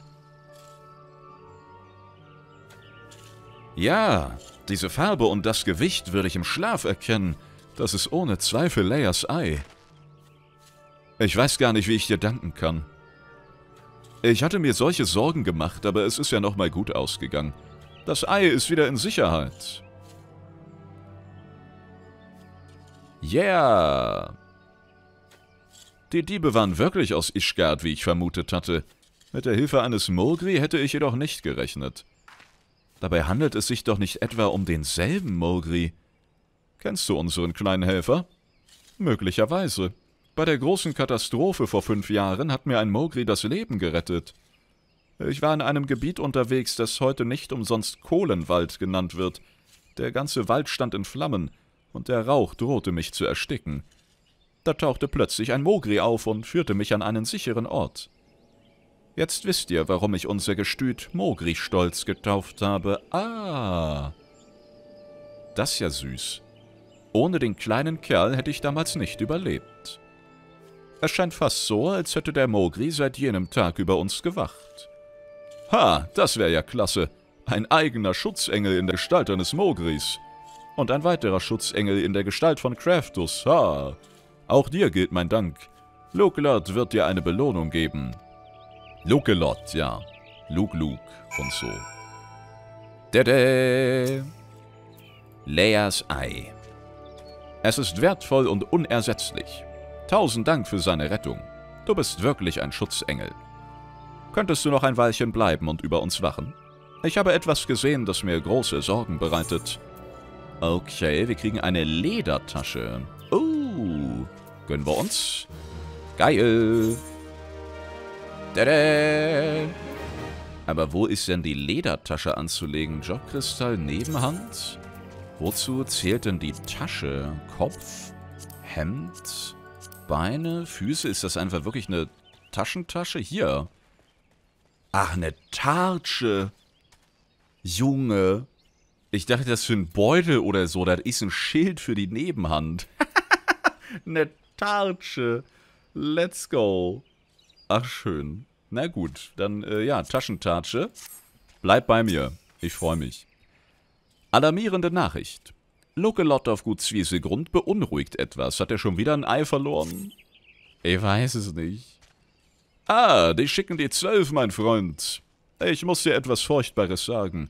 Ja, diese Farbe und das Gewicht würde ich im Schlaf erkennen. Das ist ohne Zweifel Leias Ei. Ich weiß gar nicht, wie ich dir danken kann. Ich hatte mir solche Sorgen gemacht, aber es ist ja nochmal gut ausgegangen. Das Ei ist wieder in Sicherheit. Yeah! Die Diebe waren wirklich aus Ishgard, wie ich vermutet hatte. Mit der Hilfe eines Mowgli hätte ich jedoch nicht gerechnet. Dabei handelt es sich doch nicht etwa um denselben Mowgli. Kennst du unseren kleinen Helfer? Möglicherweise. Bei der großen Katastrophe vor fünf Jahren hat mir ein Mowgli das Leben gerettet. Ich war in einem Gebiet unterwegs, das heute nicht umsonst Kohlenwald genannt wird. Der ganze Wald stand in Flammen, und der Rauch drohte mich zu ersticken. Da tauchte plötzlich ein Mowgli auf und führte mich an einen sicheren Ort. Jetzt wisst ihr, warum ich unser Gestüt Mowgli-Stolz getauft habe. Ah, das ist ja süß. Ohne den kleinen Kerl hätte ich damals nicht überlebt. Es scheint fast so, als hätte der Mowgli seit jenem Tag über uns gewacht. Ha, das wäre ja klasse. Ein eigener Schutzengel in der Gestalt eines Mowglis. Und ein weiterer Schutzengel in der Gestalt von Craftus. Ha, auch dir gilt mein Dank. Lukelot wird dir eine Belohnung geben. Lukelot, ja. Luke Luke und so. Dede! Leias Ei. Es ist wertvoll und unersetzlich. Tausend Dank für seine Rettung. Du bist wirklich ein Schutzengel. Könntest du noch ein Weilchen bleiben und über uns wachen? Ich habe etwas gesehen, das mir große Sorgen bereitet. Okay, wir kriegen eine Ledertasche. Oh, gönnen wir uns. Geil. Tada. Aber wo ist denn die Ledertasche anzulegen? Jobkristall, Nebenhand? Wozu zählt denn die Tasche? Kopf? Hemd? Beine? Füße? Ist das einfach wirklich eine Taschentasche? Hier. Ach, eine Tartsche. Junge. Ich dachte, das ist für ein Beutel oder so. Das ist ein Schild für die Nebenhand. Eine Tartsche. Let's go. Ach, schön. Na gut, dann, äh, ja, Taschentatsche. Bleib bei mir. Ich freue mich. Alarmierende Nachricht. Lukelot auf Gut Zwieselgrund beunruhigt etwas. Hat er schon wieder ein Ei verloren? Ich weiß es nicht. Ah, die schicken die Zwölf, mein Freund. Ich muss dir etwas Furchtbares sagen.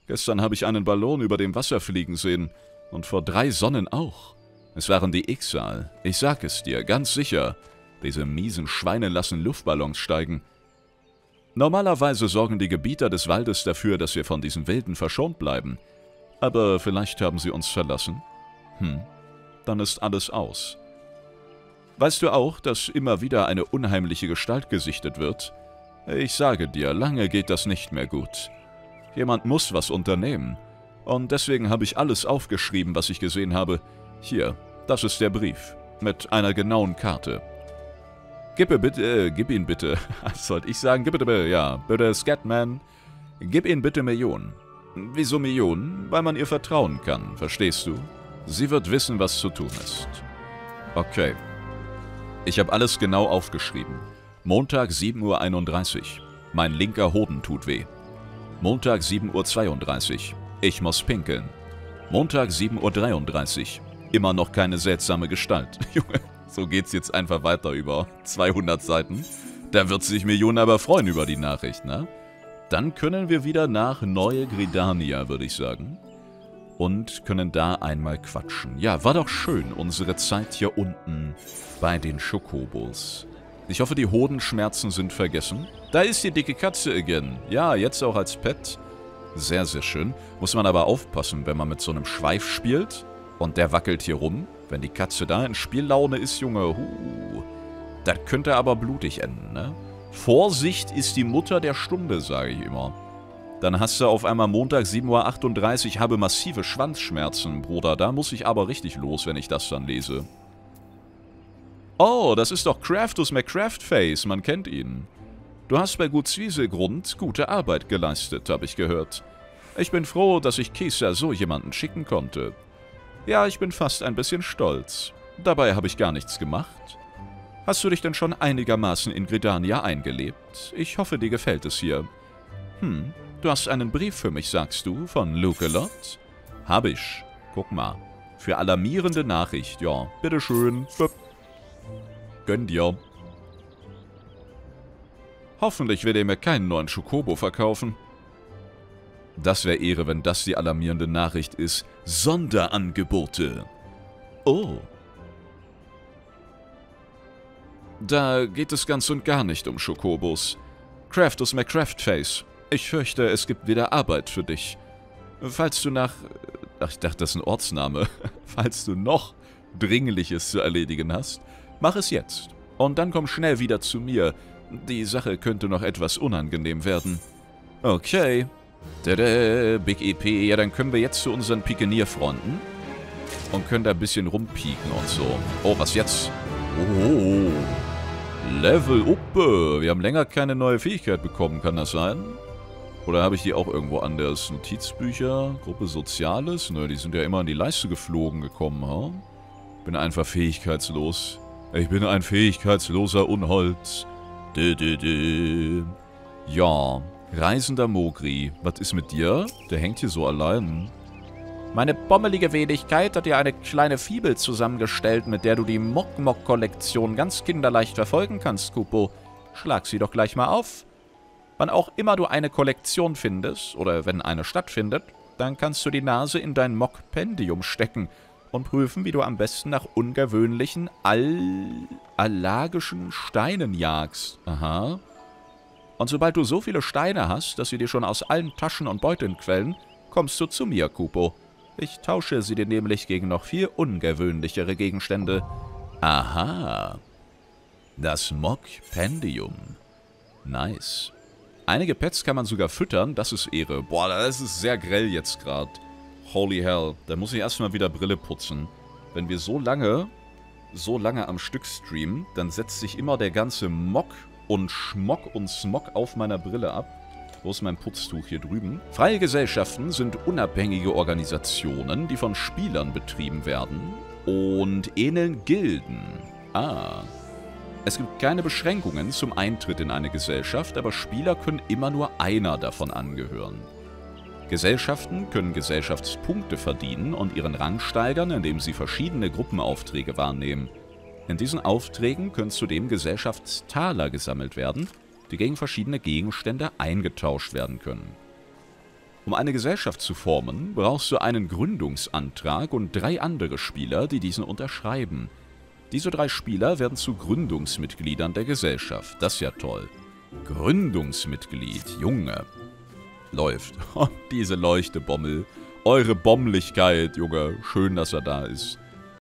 Gestern habe ich einen Ballon über dem Wasser fliegen sehen. Und vor drei Sonnen auch. Es waren die Ixal. Ich sag es dir, ganz sicher. Diese miesen Schweine lassen Luftballons steigen. Normalerweise sorgen die Gebieter des Waldes dafür, dass wir von diesen Wilden verschont bleiben. Aber vielleicht haben sie uns verlassen. Hm, dann ist alles aus. Weißt du auch, dass immer wieder eine unheimliche Gestalt gesichtet wird? Ich sage dir, lange geht das nicht mehr gut. Jemand muss was unternehmen. Und deswegen habe ich alles aufgeschrieben, was ich gesehen habe. Hier, das ist der Brief. Mit einer genauen Karte. Gib, bitte, äh, gib ihn bitte. Was sollte ich sagen? Gib bitte, ja, bitte, Scatman. Gib ihn bitte Millionen. Wieso Millionen? Weil man ihr vertrauen kann, verstehst du? Sie wird wissen, was zu tun ist. Okay. Ich habe alles genau aufgeschrieben. Montag sieben Uhr einunddreißig. Mein linker Hoden tut weh. Montag sieben Uhr zweiunddreißig. Ich muss pinkeln. Montag sieben Uhr dreiunddreißig. Immer noch keine seltsame Gestalt. Junge, so geht's jetzt einfach weiter über zweihundert Seiten. Da wird sich Millionen aber freuen über die Nachricht, ne? Dann können wir wieder nach Neue Gridania, würde ich sagen. Und können da einmal quatschen. Ja, war doch schön, unsere Zeit hier unten bei den Chocobos. Ich hoffe, die Hodenschmerzen sind vergessen. Da ist die dicke Katze again. Ja, jetzt auch als Pet. Sehr, sehr schön. Muss man aber aufpassen, wenn man mit so einem Schweif spielt. Und der wackelt hier rum. Wenn die Katze da in Spiellaune ist, Junge, huh, das könnte aber blutig enden, ne? Vorsicht ist die Mutter der Stunde, sage ich immer. Dann hast du auf einmal Montag sieben Uhr achtunddreißig, habe massive Schwanzschmerzen, Bruder. Da muss ich aber richtig los, wenn ich das dann lese. Oh, das ist doch Craftus McCraftface, man kennt ihn. Du hast bei Gut Zwieselgrund gute Arbeit geleistet, habe ich gehört. Ich bin froh, dass ich Kisa so jemanden schicken konnte. Ja, ich bin fast ein bisschen stolz. Dabei habe ich gar nichts gemacht. Hast du dich denn schon einigermaßen in Gridania eingelebt? Ich hoffe, dir gefällt es hier. Hm, du hast einen Brief für mich, sagst du, von Lukelot? Hab ich. Guck mal. Für alarmierende Nachricht, ja. Bitteschön. Gönn dir. Hoffentlich wird er mir keinen neuen Chocobo verkaufen. Das wäre Ehre, wenn das die alarmierende Nachricht ist. Sonderangebote. Oh. Da geht es ganz und gar nicht um Chocobos. Craftus McCraftface. Ich fürchte, es gibt wieder Arbeit für dich. Falls du nach... Ach, ich dachte, das ist ein Ortsname. Falls du noch Dringliches zu erledigen hast, mach es jetzt. Und dann komm schnell wieder zu mir. Die Sache könnte noch etwas unangenehm werden. Okay. Tada, Big E P. Ja, dann können wir jetzt zu unseren Pikenierfreunden. Und können da ein bisschen rumpieken und so. Oh, was jetzt? Oh. Level up. Wir haben länger keine neue Fähigkeit bekommen, kann das sein? Oder habe ich die auch irgendwo anders? Notizbücher, Gruppe Soziales? Nö, die sind ja immer in die Leiste geflogen gekommen, ha? Bin einfach fähigkeitslos. Ich bin ein fähigkeitsloser Unhold. Dö, dö, dö. Ja, reisender Mogri. Was ist mit dir? Der hängt hier so allein. Meine bommelige Wenigkeit hat dir eine kleine Fibel zusammengestellt, mit der du die Mok-Mok-Kollektion ganz kinderleicht verfolgen kannst, Kupo. Schlag sie doch gleich mal auf. Wann auch immer du eine Kollektion findest, oder wenn eine stattfindet, dann kannst du die Nase in dein Mok-Pendium stecken und prüfen, wie du am besten nach ungewöhnlichen, all allergischen Steinen jagst. Aha. Und sobald du so viele Steine hast, dass sie dir schon aus allen Taschen und Beuteln quellen, kommst du zu mir, Kupo. Ich tausche sie dir nämlich gegen noch viel ungewöhnlichere Gegenstände. Aha. Das Mok-Pendium. Nice. Einige Pets kann man sogar füttern, das ist Ehre. Boah, das ist sehr grell jetzt gerade. Holy hell, da muss ich erstmal wieder Brille putzen. Wenn wir so lange, so lange am Stück streamen, dann setzt sich immer der ganze Mock und Schmock und Smog auf meiner Brille ab. Wo ist mein Putztuch hier drüben? Freie Gesellschaften sind unabhängige Organisationen, die von Spielern betrieben werden und ähneln Gilden. Ah. Es gibt keine Beschränkungen zum Eintritt in eine Gesellschaft, aber Spieler können immer nur einer davon angehören. Gesellschaften können Gesellschaftspunkte verdienen und ihren Rang steigern, indem sie verschiedene Gruppenaufträge wahrnehmen. In diesen Aufträgen können zudem Gesellschaftstaler gesammelt werden, die gegen verschiedene Gegenstände eingetauscht werden können. Um eine Gesellschaft zu formen, brauchst du einen Gründungsantrag und drei andere Spieler, die diesen unterschreiben. Diese drei Spieler werden zu Gründungsmitgliedern der Gesellschaft. Das ist ja toll. Gründungsmitglied, Junge. Läuft. Diese Leuchtebommel. Eure Bommlichkeit, Junge. Schön, dass er da ist.